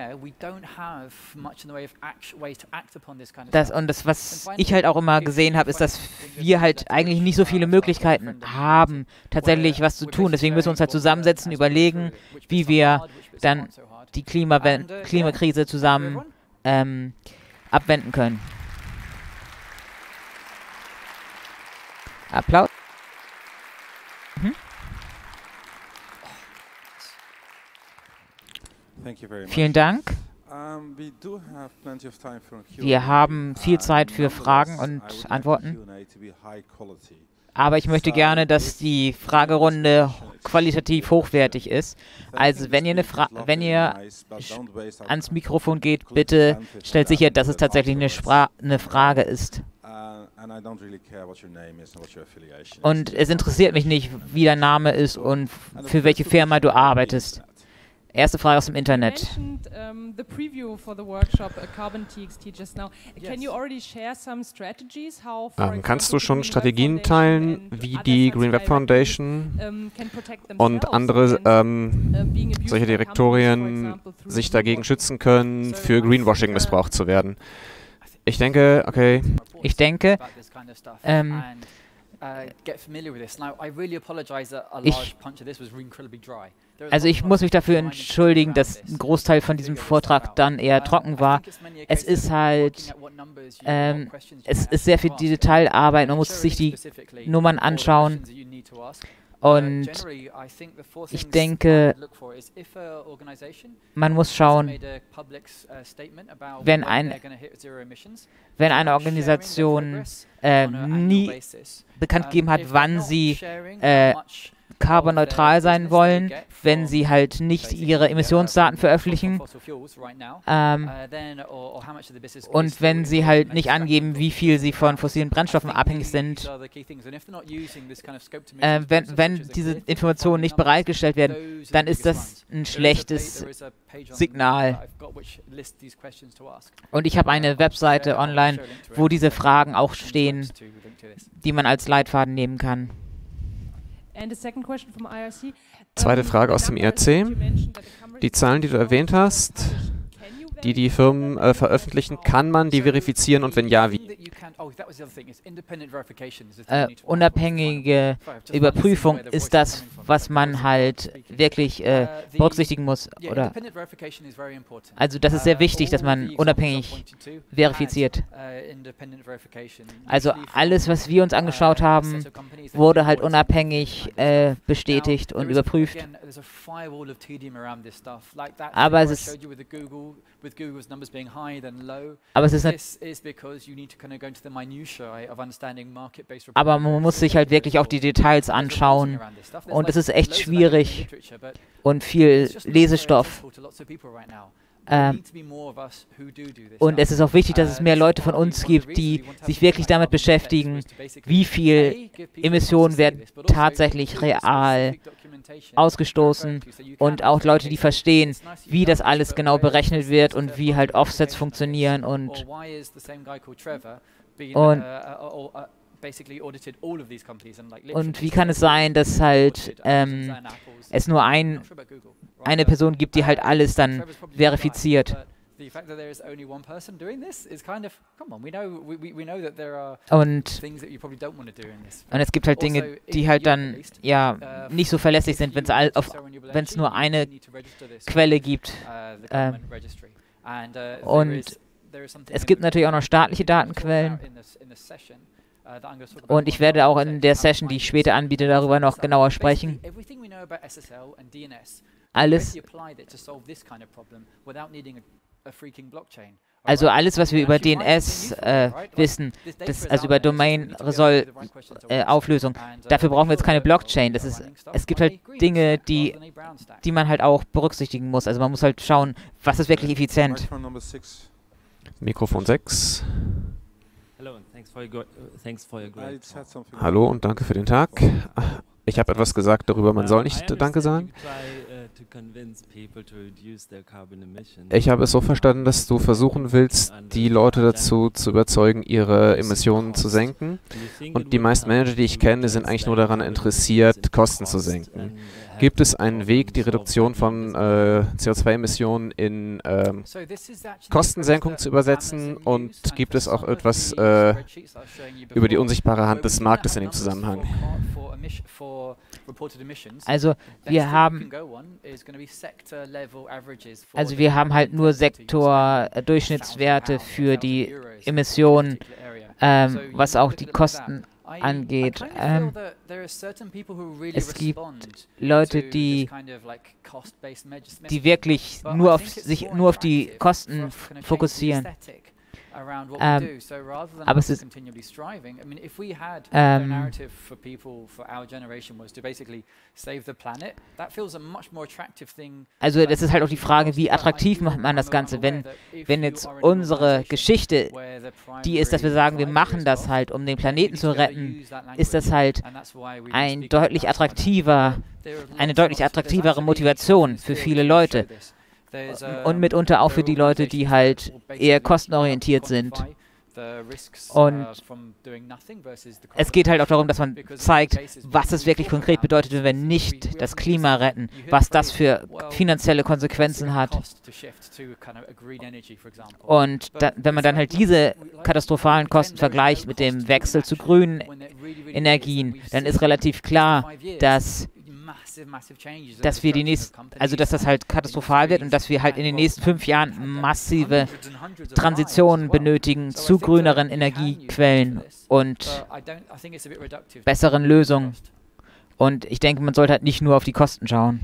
das, und das, was ich halt auch immer gesehen habe, ist, dass wir halt eigentlich nicht so viele Möglichkeiten haben, tatsächlich was zu tun. Deswegen müssen wir uns halt zusammensetzen, überlegen, wie wir dann die Klima Klimakrise zusammen ähm, abwenden können. Applaus. Mhm. Vielen Dank. Wir haben viel Zeit für Fragen und Antworten. Aber ich möchte gerne, dass die Fragerunde qualitativ hochwertig ist. Also wenn ihr, eine Fra wenn ihr ans Mikrofon geht, bitte stellt sicher, dass es tatsächlich eine, Spra eine Frage ist. Und es interessiert mich nicht, wie dein Name ist und für welche Firma du arbeitest. Erste Frage aus dem Internet. Ähm, kannst du schon Strategien teilen, wie die Green Web Foundation und andere ähm, solche Direktorien sich dagegen schützen können, für Greenwashing missbraucht zu werden? Ich denke, okay. Ich denke, ähm, ich Also ich muss mich dafür entschuldigen, dass ein Großteil von diesem Vortrag dann eher trocken war. Es ist halt, ähm, es ist sehr viel Detailarbeit, man muss sich die Nummern anschauen. Und ich denke, man muss schauen, wenn, ein, wenn eine Organisation äh, nie bekannt gegeben hat, wann sie äh, carbonneutral sein wollen, wenn sie halt nicht ihre Emissionsdaten veröffentlichen ähm, und wenn sie halt nicht angeben, wie viel sie von fossilen Brennstoffen abhängig sind. Äh, wenn, wenn diese Informationen nicht bereitgestellt werden, dann ist das ein schlechtes Signal. Und ich habe eine Webseite online, wo diese Fragen auch stehen, die man als Leitfaden nehmen kann. Zweite Frage aus dem I R C. Die Zahlen, die du erwähnt hast, die die Firmen äh, veröffentlichen, kann man die verifizieren und wenn ja, wie? Äh, unabhängige Überprüfung ist das, was man halt wirklich äh, berücksichtigen muss, oder? Also das ist sehr wichtig, dass man unabhängig verifiziert. Also alles, was wir uns angeschaut haben, wurde halt unabhängig äh, bestätigt und überprüft. Aber es ist Aber es ist Aber man muss sich halt wirklich auch die Details anschauen und es ist echt schwierig und viel Lesestoff. Ähm, und es ist auch wichtig, dass es mehr Leute von uns gibt, die sich wirklich damit beschäftigen, wie viel Emissionen werden tatsächlich real ausgestoßen und auch Leute, die verstehen, wie das alles genau berechnet wird und wie halt Offsets funktionieren und, und, und wie kann es sein, dass halt ähm, es nur ein, eine Person gibt, die halt alles dann verifiziert. Und, und es gibt halt Dinge, die halt dann ja nicht so verlässlich sind, wenn es nur eine Quelle gibt. Ähm, und es gibt natürlich auch noch staatliche Datenquellen. Und ich werde auch in der Session, die ich später anbiete, darüber noch genauer sprechen. Alles, also alles, was wir über D N S äh, wissen, das, also über Domain-Auflösung, äh, dafür brauchen wir jetzt keine Blockchain. Das ist, es gibt halt Dinge, die, die man halt auch berücksichtigen muss. Also man muss halt schauen, was ist wirklich effizient. Mikrofon sechs. Hallo und danke für den Tag. Ich habe etwas gesagt darüber, man soll nicht Danke sagen. Ich habe es so verstanden, dass du versuchen willst, die Leute dazu zu überzeugen, ihre Emissionen zu senken. Und die meisten Manager, die ich kenne, sind eigentlich nur daran interessiert, Kosten zu senken. Gibt es einen Weg, die Reduktion von äh, C O zwei Emissionen in ähm, Kostensenkung zu übersetzen? Und gibt es auch etwas äh, über die unsichtbare Hand des Marktes in dem Zusammenhang? Also wir haben, also wir haben halt nur Sektor-Durchschnittswerte für die Emissionen, ähm, was auch die Kosten angeht. Ähm, es gibt Leute, die, die wirklich nur auf, sich nur auf die Kosten fokussieren. Ähm, aber es ist, ähm, also das ist halt auch die Frage, wie attraktiv macht man das Ganze, wenn, wenn jetzt unsere Geschichte die ist, dass wir sagen, wir machen das halt, um den Planeten zu retten, ist das halt ein deutlich attraktiver, eine deutlich attraktivere Motivation für viele Leute. Und mitunter auch für die Leute, die halt eher kostenorientiert sind. Und es geht halt auch darum, dass man zeigt, was es wirklich konkret bedeutet, wenn wir nicht das Klima retten, was das für finanzielle Konsequenzen hat. Und da, wenn man dann halt diese katastrophalen Kosten vergleicht mit dem Wechsel zu grünen Energien, dann ist relativ klar, dass dass wir die nächsten, also dass das halt katastrophal wird und dass wir halt in den nächsten fünf Jahren massive Transitionen benötigen zu grüneren Energiequellen und besseren Lösungen. Und ich denke, man sollte halt nicht nur auf die Kosten schauen.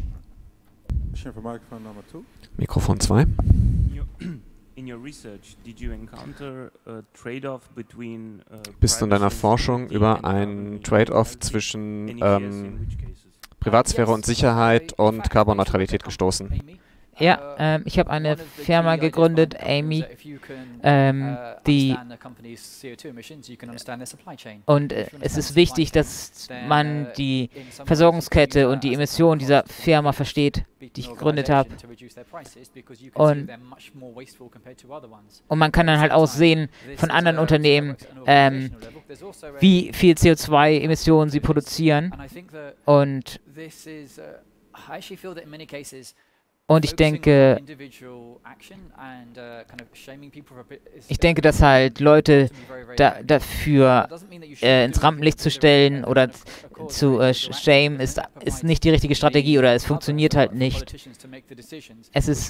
Mikrofon zwei. Bist du in deiner Forschung über einen Trade-off zwischen ähm, Privatsphäre und Sicherheit und Carbonneutralität gestoßen? Ja, ähm, ich habe eine Firma gegründet, Amy, ähm, die und äh, es ist wichtig, dass man die Versorgungskette und die Emissionen dieser Firma versteht, die ich gegründet habe. Und, und man kann dann halt auch sehen von anderen Unternehmen, ähm, wie viel C O zwei Emissionen sie produzieren. Und Und ich denke, ich denke, dass halt Leute da, dafür äh, ins Rampenlicht zu stellen oder zu äh, shame ist, ist nicht die richtige Strategie oder es funktioniert halt nicht. Es ist,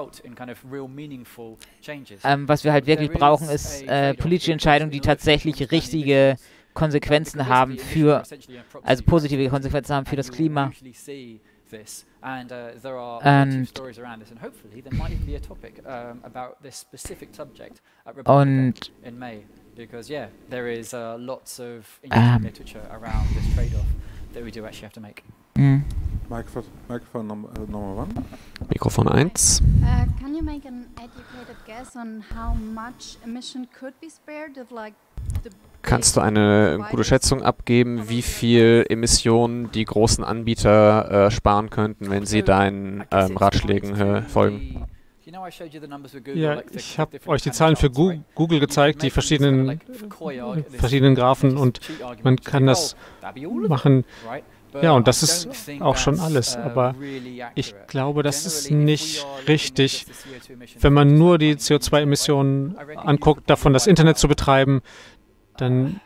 ähm, was wir halt wirklich brauchen, ist äh, politische Entscheidungen, die tatsächlich richtige Konsequenzen haben für, also positive Konsequenzen haben für das Klima. And uh, there are and stories around this, and hopefully there might even be a topic um, about this specific subject at Republic in May, because yeah, there is uh, lots of interesting um, literature around this trade-off that we do actually have to make. Mm. Microphone, microphone number, uh, number one. Mikrofon eins. Uh, can you make an educated guess on how much emission could be spared if like the Kannst du eine gute Schätzung abgeben, wie viel Emissionen die großen Anbieter äh, sparen könnten, wenn sie deinen ähm, Ratschlägen äh, folgen? Ja, ich habe euch die Zahlen für Google gezeigt, die verschiedenen, verschiedenen Graphen, und man kann das machen. Ja, und das ist auch schon alles, aber ich glaube, das ist nicht richtig, wenn man nur die C O zwei Emissionen anguckt, davon das Internet zu betreiben. Dann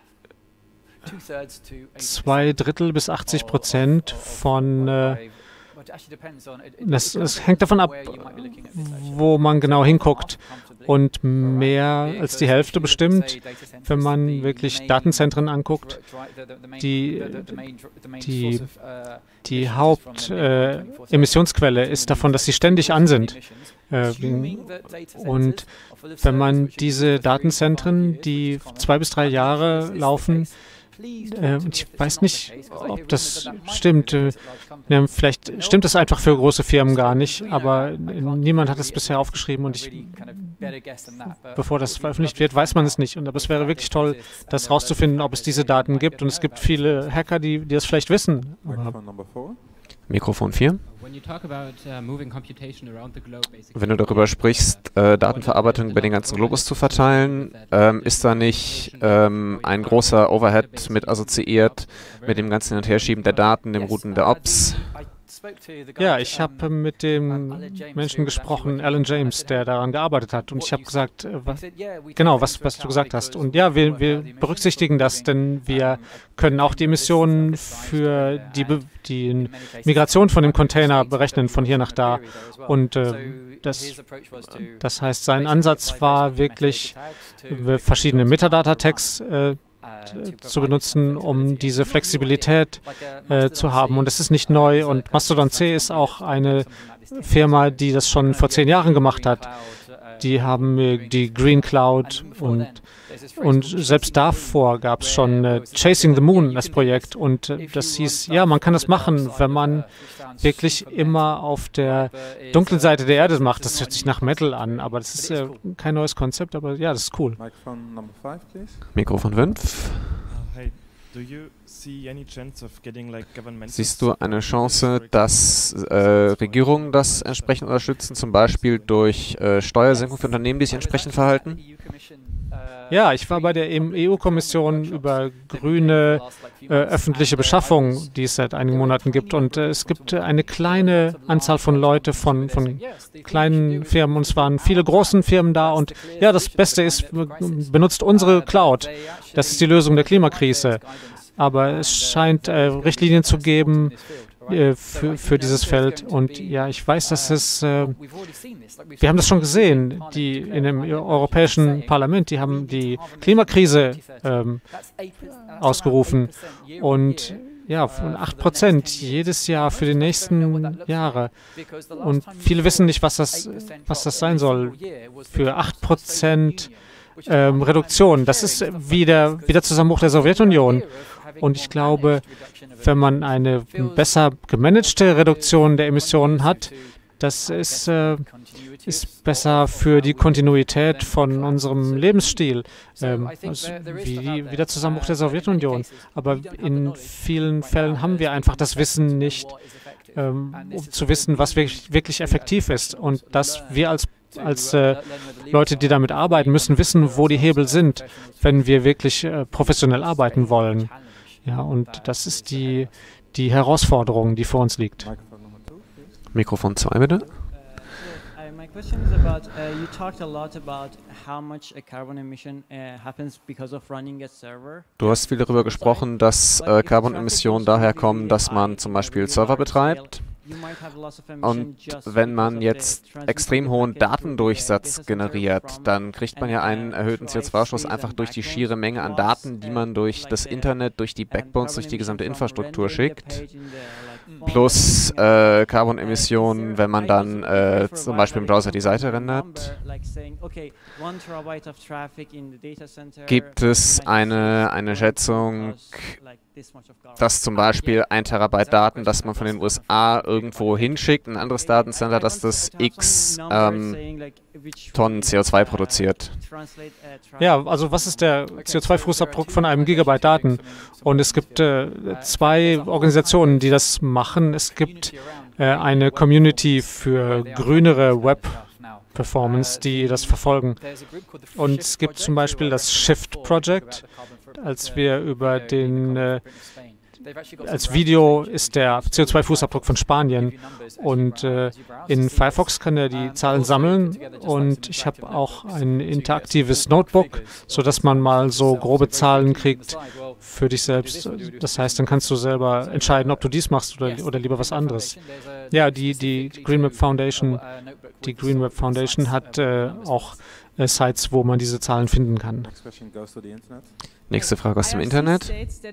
zwei Drittel bis achtzig Prozent von, äh, das, das hängt davon ab, wo man genau hinguckt, und mehr als die Hälfte bestimmt, wenn man wirklich Datenzentren anguckt, die, die, die Hauptemissionsquelle äh, ist davon, dass sie ständig an sind. Äh, und wenn man diese Datenzentren, die zwei bis drei Jahre laufen, äh, ich weiß nicht, ob das stimmt. Äh, ja, vielleicht stimmt es einfach für große Firmen gar nicht, aber niemand hat es bisher aufgeschrieben, und ich, bevor das veröffentlicht wird, weiß man es nicht. Und aber es wäre wirklich toll, das rauszufinden, ob es diese Daten gibt. Und es gibt viele Hacker, die, die das vielleicht wissen. Mikrofon vier. Wenn du darüber sprichst, äh, Datenverarbeitung über den ganzen Globus zu verteilen, ähm, ist da nicht ähm, ein großer Overhead mit assoziiert mit dem ganzen Hin- und Herschieben der Daten, dem Routen der Ops? Ja, ich habe mit dem Menschen gesprochen, Alan James, der daran gearbeitet hat. Und ich habe gesagt, äh, was, genau, was, was du gesagt hast. Und ja, wir, wir berücksichtigen das, denn wir können auch die Emissionen für die, die Migration von dem Container berechnen, von hier nach da. Und äh, das, das heißt, sein Ansatz war wirklich, verschiedene Metadata-Tags äh, zu benutzen, um diese Flexibilität äh, zu haben. Und es ist nicht neu. Und Mastodon C ist auch eine Firma, die das schon vor zehn Jahren gemacht hat. Die haben äh, die Green Cloud, und, und selbst davor gab es schon äh, Chasing the Moon, das Projekt. Und äh, das hieß, ja, man kann das machen, wenn man wirklich immer auf der dunklen Seite der Erde macht. Das hört sich nach Metal an, aber das ist äh, kein neues Konzept, aber ja, das ist cool. Mikrofon fünf. Siehst du eine Chance, dass äh, Regierungen das entsprechend unterstützen, zum Beispiel durch äh, Steuersenkung für Unternehmen, die sich entsprechend verhalten? Ja, ich war bei der E U-Kommission über grüne äh, öffentliche Beschaffung, die es seit einigen Monaten gibt. Und äh, es gibt äh, eine kleine Anzahl von Leuten von, von kleinen Firmen. Und es waren viele großen Firmen da. Und ja, das Beste ist, benutzt unsere Cloud. Das ist die Lösung der Klimakrise. Aber es scheint äh, Richtlinien zu geben, äh, für, für dieses Feld. Und ja, ich weiß, dass es, äh, wir haben das schon gesehen, die in dem Europäischen Parlament, die haben die Klimakrise ähm, ausgerufen. Und ja, von acht Prozent jedes Jahr für die nächsten Jahre. Und viele wissen nicht, was das, was das sein soll. Für acht Prozent ähm, Reduktion. Das ist wie der, wie der Zusammenbruch der Sowjetunion. Und ich glaube, wenn man eine besser gemanagte Reduktion der Emissionen hat, das ist, äh, ist besser für die Kontinuität von unserem Lebensstil, ähm, also wie, die, wie der Zusammenbruch der Sowjetunion. Aber in vielen Fällen haben wir einfach das Wissen nicht, ähm, um zu wissen, was wirklich, wirklich effektiv ist. Und dass wir als, als äh, Leute, die damit arbeiten, müssen wissen, wo die Hebel sind, wenn wir wirklich äh, professionell arbeiten wollen. Ja, und das ist die, die Herausforderung, die vor uns liegt. Mikrofon zwei, bitte. My question is about, uh, you talked a lot about how much a carbon emission uh, happens because of running a server. Du hast viel darüber gesprochen, dass äh, Carbon-Emissionen daher kommen, dass man zum Beispiel Server betreibt. Und wenn man jetzt extrem hohen Datendurchsatz generiert, dann kriegt man ja einen erhöhten C O zwei Ausstoß einfach durch die schiere Menge an Daten, die man durch das Internet, durch die Backbones, durch die gesamte Infrastruktur schickt. Plus äh, Carbon-Emissionen, wenn man dann äh, zum Beispiel im Browser die Seite rendert. Gibt es eine, eine Schätzung, dass zum Beispiel ein Terabyte Daten, das man von den U S A irgendwo hinschickt, ein anderes Datencenter, dass das x ähm, Tonnen C O zwei produziert? Ja, also was ist der C O zwei Fußabdruck von einem Gigabyte Daten? Und es gibt äh, zwei Organisationen, die das machen. Es gibt äh, eine Community für grünere Web-Performance, die das verfolgen. Und es gibt zum Beispiel das Shift Project. Als wir über den, äh, als Video ist der C O zwei Fußabdruck von Spanien und äh, in Firefox kann er die Zahlen sammeln und ich habe auch ein interaktives Notebook, sodass man mal so grobe Zahlen kriegt für dich selbst. Das heißt, dann kannst du selber entscheiden, ob du dies machst oder, oder lieber was anderes. Ja, die, die Green Web Foundation, die Green Web Foundation hat äh, auch äh, Sites, wo man diese Zahlen finden kann. Nächste Frage aus dem Internet.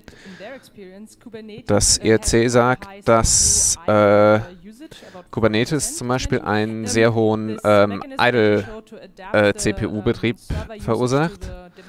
Das I R C sagt, dass äh, Kubernetes zum Beispiel einen sehr hohen ähm, Idle-C P U-Betrieb äh, verursacht.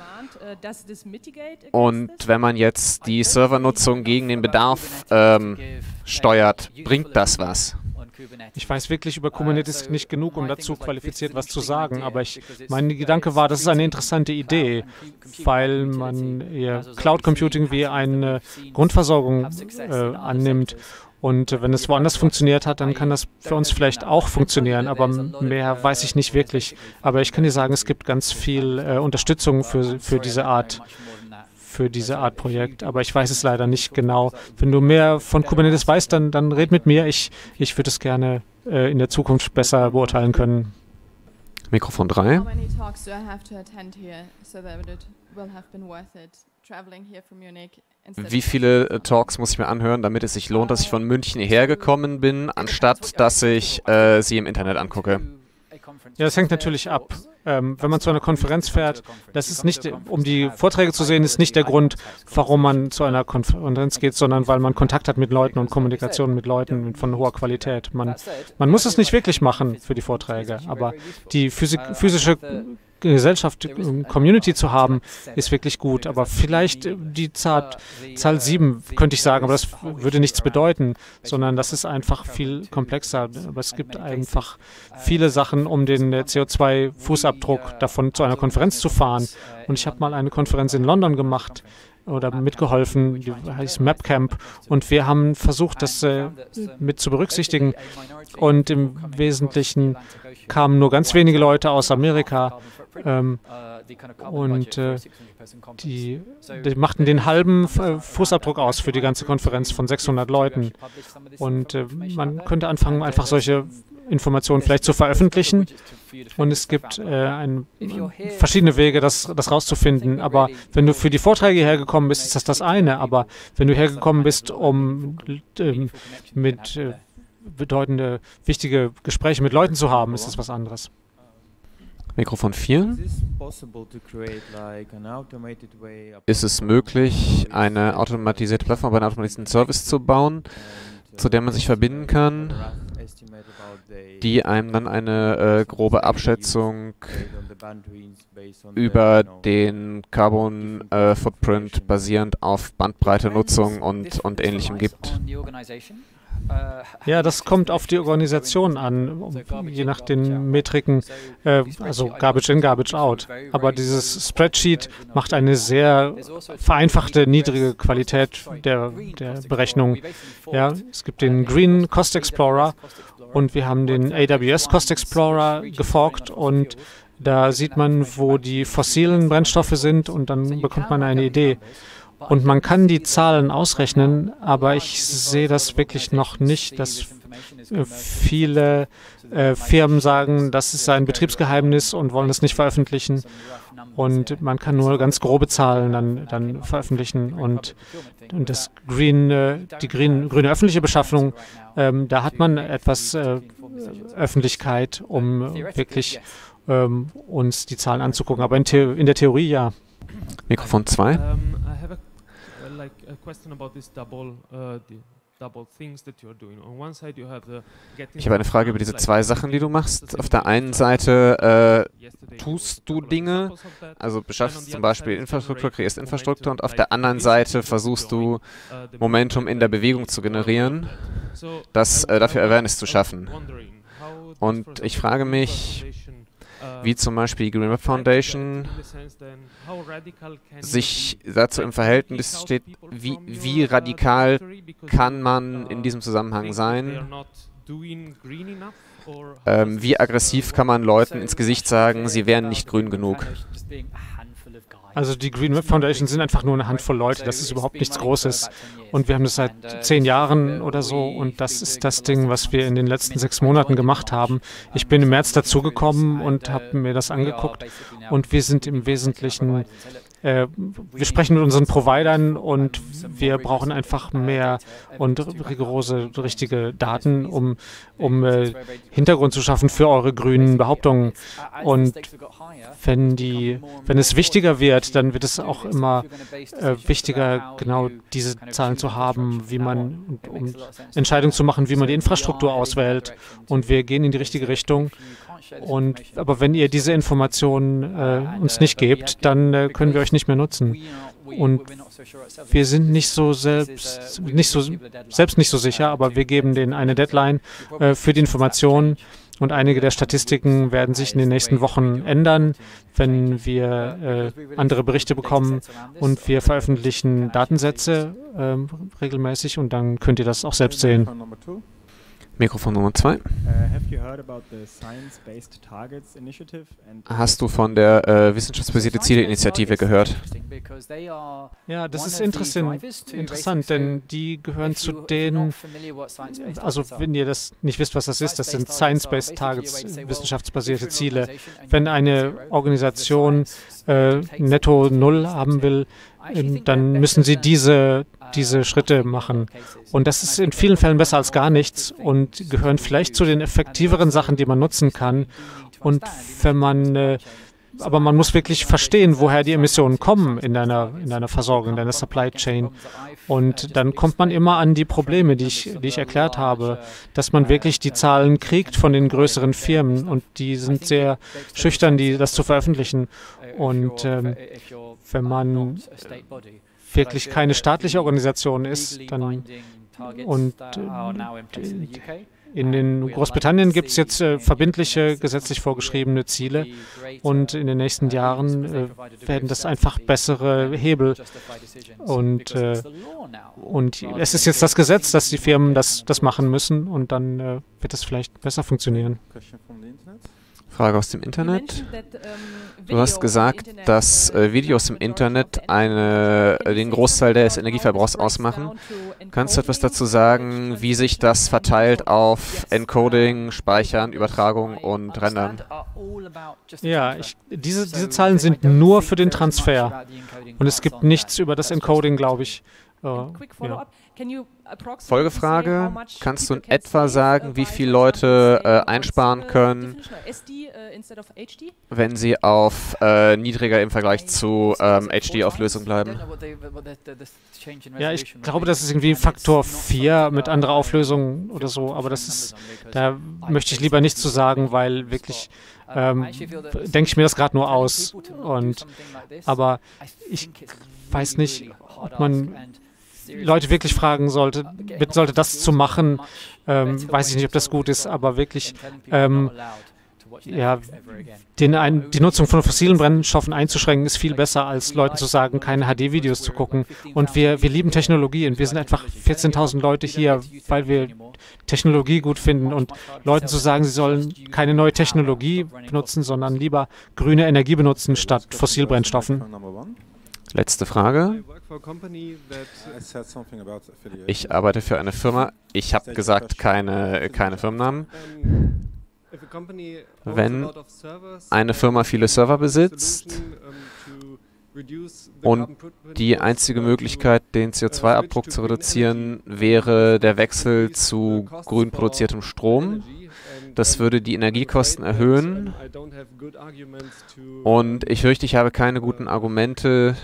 Und wenn man jetzt die Servernutzung gegen den Bedarf ähm, steuert, bringt das was? Ich weiß wirklich über Kubernetes nicht genug, um dazu qualifiziert was zu sagen, aber ich, mein Gedanke war, das ist eine interessante Idee, weil man ja, Cloud Computing wie eine Grundversorgung äh, annimmt. Und wenn es woanders funktioniert hat, dann kann das für uns vielleicht auch funktionieren, aber mehr weiß ich nicht wirklich. Aber ich kann dir sagen, es gibt ganz viel äh, Unterstützung für, für diese Art für diese Art Projekt, aber ich weiß es leider nicht genau. Wenn du mehr von Kubernetes weißt, dann, dann red mit mir. Ich, ich würde es gerne äh, in der Zukunft besser beurteilen können. Mikrofon drei. Wie viele äh, Talks muss ich mir anhören, damit es sich lohnt, dass ich von München hierher gekommen bin, anstatt dass ich äh, sie im Internet angucke? Ja, das hängt natürlich ab. Ähm, wenn man zu einer Konferenz fährt, das ist nicht, um die Vorträge zu sehen, ist nicht der Grund, warum man zu einer Konferenz geht, sondern weil man Kontakt hat mit Leuten und Kommunikation mit Leuten von hoher Qualität. Man, man muss es nicht wirklich machen für die Vorträge, aber die Physik, physische Gesellschaft, Community zu haben, ist wirklich gut. Aber vielleicht die Zahl, Zahl sieben könnte ich sagen, aber das würde nichts bedeuten, sondern das ist einfach viel komplexer. Aber es gibt einfach viele Sachen, um den C O zwei Fußabdruck davon zu einer Konferenz zu fahren. Und ich habe mal eine Konferenz in London gemacht oder mitgeholfen, die heißt MapCamp, und wir haben versucht, das äh, mit zu berücksichtigen. Und im Wesentlichen kamen nur ganz wenige Leute aus Amerika. Ähm, und äh, die, die machten den halben äh, Fußabdruck aus für die ganze Konferenz von sechshundert Leuten. Und äh, man könnte anfangen, einfach solche Informationen vielleicht zu veröffentlichen. Und es gibt äh, ein, verschiedene Wege, das, das rauszufinden. Aber wenn du für die Vorträge hergekommen bist, ist das das eine. Aber wenn du hergekommen bist, um äh, mit äh, bedeutende, wichtige Gespräche mit Leuten zu haben, ist das was anderes. Mikrofon vier. Ist es möglich, eine automatisierte Plattform, einen automatisierten Service zu bauen, zu der man sich verbinden kann, die einem dann eine äh, grobe Abschätzung über den Carbon äh, Footprint basierend auf Bandbreite-Nutzung und, und Ähnlichem gibt? Ja, das kommt auf die Organisation an, je nach den Metriken, äh, also Garbage in, Garbage out. Aber dieses Spreadsheet macht eine sehr vereinfachte, niedrige Qualität der, der Berechnung. Ja, es gibt den Green Cost Explorer und wir haben den A W S Cost Explorer geforkt und da sieht man, wo die fossilen Brennstoffe sind und dann bekommt man eine Idee. Und man kann die Zahlen ausrechnen, aber ich sehe das wirklich noch nicht, dass viele äh, Firmen sagen, das ist ein Betriebsgeheimnis und wollen es nicht veröffentlichen. Und man kann nur ganz grobe Zahlen dann, dann veröffentlichen. Und, und das Green, äh, die green, grüne öffentliche Beschaffung, ähm, da hat man etwas äh, Öffentlichkeit, um wirklich ähm, uns die Zahlen anzugucken. Aber in, The in der Theorie ja. Mikrofon zwei. Ich habe eine Frage über diese zwei Sachen, die du machst. Auf der einen Seite äh, tust du Dinge, also beschaffst zum Beispiel Infrastruktur, kreierst Infrastruktur und auf der anderen Seite versuchst du Momentum in der Bewegung zu generieren, das äh, dafür Awareness zu schaffen. Und ich frage mich, wie zum Beispiel die Green Web Foundation sich dazu im Verhältnis steht, wie, wie radikal kann man in diesem Zusammenhang sein? Ähm, wie aggressiv kann man Leuten ins Gesicht sagen, sie wären nicht grün genug? Also die Green Web Foundation sind einfach nur eine Handvoll Leute, das ist überhaupt nichts Großes. Und wir haben das seit zehn Jahren oder so und das ist das Ding, was wir in den letzten sechs Monaten gemacht haben. Ich bin im März dazugekommen und habe mir das angeguckt und wir sind im Wesentlichen, äh, wir sprechen mit unseren Providern und wir brauchen einfach mehr und rigorose, richtige Daten, um, um äh, Hintergrund zu schaffen für eure grünen Behauptungen. Und wenn, die, wenn es wichtiger wird, dann wird es auch immer äh, wichtiger, genau diese Zahlen zu haben, wie man, um Entscheidungen zu machen, wie man die Infrastruktur auswählt. Und wir gehen in die richtige Richtung. Und, aber wenn ihr diese Informationen äh, uns nicht gebt, dann äh, können wir euch nicht mehr nutzen. Und wir sind nicht so selbst nicht so, selbst nicht so sicher, aber wir geben denen eine Deadline äh, für die Informationen. Und einige der Statistiken werden sich in den nächsten Wochen ändern, wenn wir äh, andere Berichte bekommen und wir veröffentlichen Datensätze äh, regelmäßig und dann könnt ihr das auch selbst sehen. Mikrofon Nummer zwei. Hast du von der äh, wissenschaftsbasierte Ziele-Initiative gehört? Ja, das ist interessant, interessant, denn die gehören zu den, also wenn ihr das nicht wisst, was das ist, das sind Science-Based Targets, wissenschaftsbasierte Ziele. Wenn eine Organisation äh, netto null haben will, dann müssen sie diese, diese Schritte machen. Und das ist in vielen Fällen besser als gar nichts und gehören vielleicht zu den effektiveren Sachen, die man nutzen kann. Und wenn man, äh, aber man muss wirklich verstehen, woher die Emissionen kommen in deiner, in deiner Versorgung, in deiner Supply Chain. Und dann kommt man immer an die Probleme, die ich, die ich erklärt habe, dass man wirklich die Zahlen kriegt von den größeren Firmen und die sind sehr schüchtern, die das zu veröffentlichen. Und ähm, wenn man wirklich keine staatliche Organisation ist, dann und äh, in den Großbritannien gibt es jetzt äh, verbindliche, gesetzlich vorgeschriebene Ziele und in den nächsten Jahren äh, werden das einfach bessere Hebel. Und, äh, und es ist jetzt das Gesetz, dass die Firmen das, das machen müssen und dann äh, wird es vielleicht besser funktionieren. Frage aus dem Internet. Du hast gesagt, dass äh, Videos im Internet eine, äh, den Großteil des Energieverbrauchs ausmachen. Kannst du etwas dazu sagen, wie sich das verteilt auf Encoding, Speichern, Übertragung und Rendern? Ja, ich, diese, diese Zahlen sind nur für den Transfer. Und es gibt nichts über das Encoding, glaube ich. Uh, ja. Folgefrage, kannst du in etwa sagen, wie viele Leute äh, einsparen können, wenn sie auf äh, niedriger im Vergleich zu ähm, H D-Auflösung bleiben? Ja, ich glaube, das ist irgendwie Faktor vier mit anderer Auflösung oder so, aber das ist, da möchte ich lieber nichts zu sagen, weil wirklich ähm, denke ich mir das gerade nur aus. Und, aber ich weiß nicht, ob man Leute wirklich fragen sollte, bitten sollte, das zu machen. Ähm, weiß ich nicht, ob das gut ist, aber wirklich ähm, ja, den ein, die Nutzung von fossilen Brennstoffen einzuschränken, ist viel besser, als Leuten zu sagen, keine H D-Videos zu gucken. Und wir, wir lieben Technologie und wir sind einfach vierzehntausend Leute hier, weil wir Technologie gut finden. Und Leuten zu sagen, sie sollen keine neue Technologie benutzen, sondern lieber grüne Energie benutzen statt Fossilbrennstoffen. Letzte Frage. Ich arbeite für eine Firma. Ich habe gesagt, keine, keine Firmennamen. Wenn eine Firma viele Server besitzt und die einzige Möglichkeit, den C O zwei Abdruck zu reduzieren, wäre der Wechsel zu grün produziertem Strom. Das würde die Energiekosten erhöhen. Und ich fürchte, ich habe keine guten Argumente,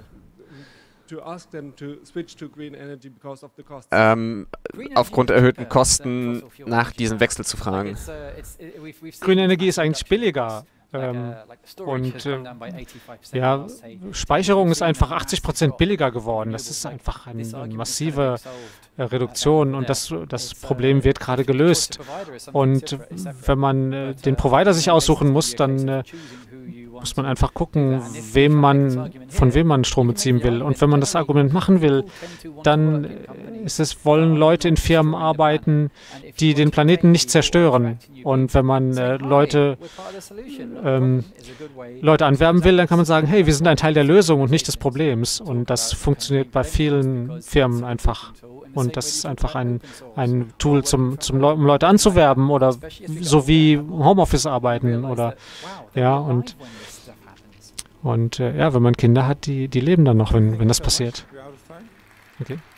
Ähm, aufgrund der erhöhten Kosten nach diesem Wechsel zu fragen. Grüne Energie ist eigentlich billiger. Ähm, und äh, ja, Speicherung ist einfach achtzig Prozent billiger geworden. Das ist einfach ein, eine massive äh, Reduktion und das, das Problem wird gerade gelöst. Und wenn man äh, den Provider sich aussuchen muss, dann äh, muss man einfach gucken, wem man, von wem man Strom beziehen will. Und wenn man das Argument machen will, dann ist es, wollen Leute in Firmen arbeiten, die den Planeten nicht zerstören. Und wenn man äh, Leute, ähm, Leute anwerben will, dann kann man sagen, hey, wir sind ein Teil der Lösung und nicht des Problems. Und das funktioniert bei vielen Firmen einfach. Und das ist einfach ein, ein Tool, zum, zum Le um Leute anzuwerben oder so wie Homeoffice arbeiten oder ja und und äh, ja, wenn man Kinder hat, die die leben dann noch, wenn wenn das passiert. Okay.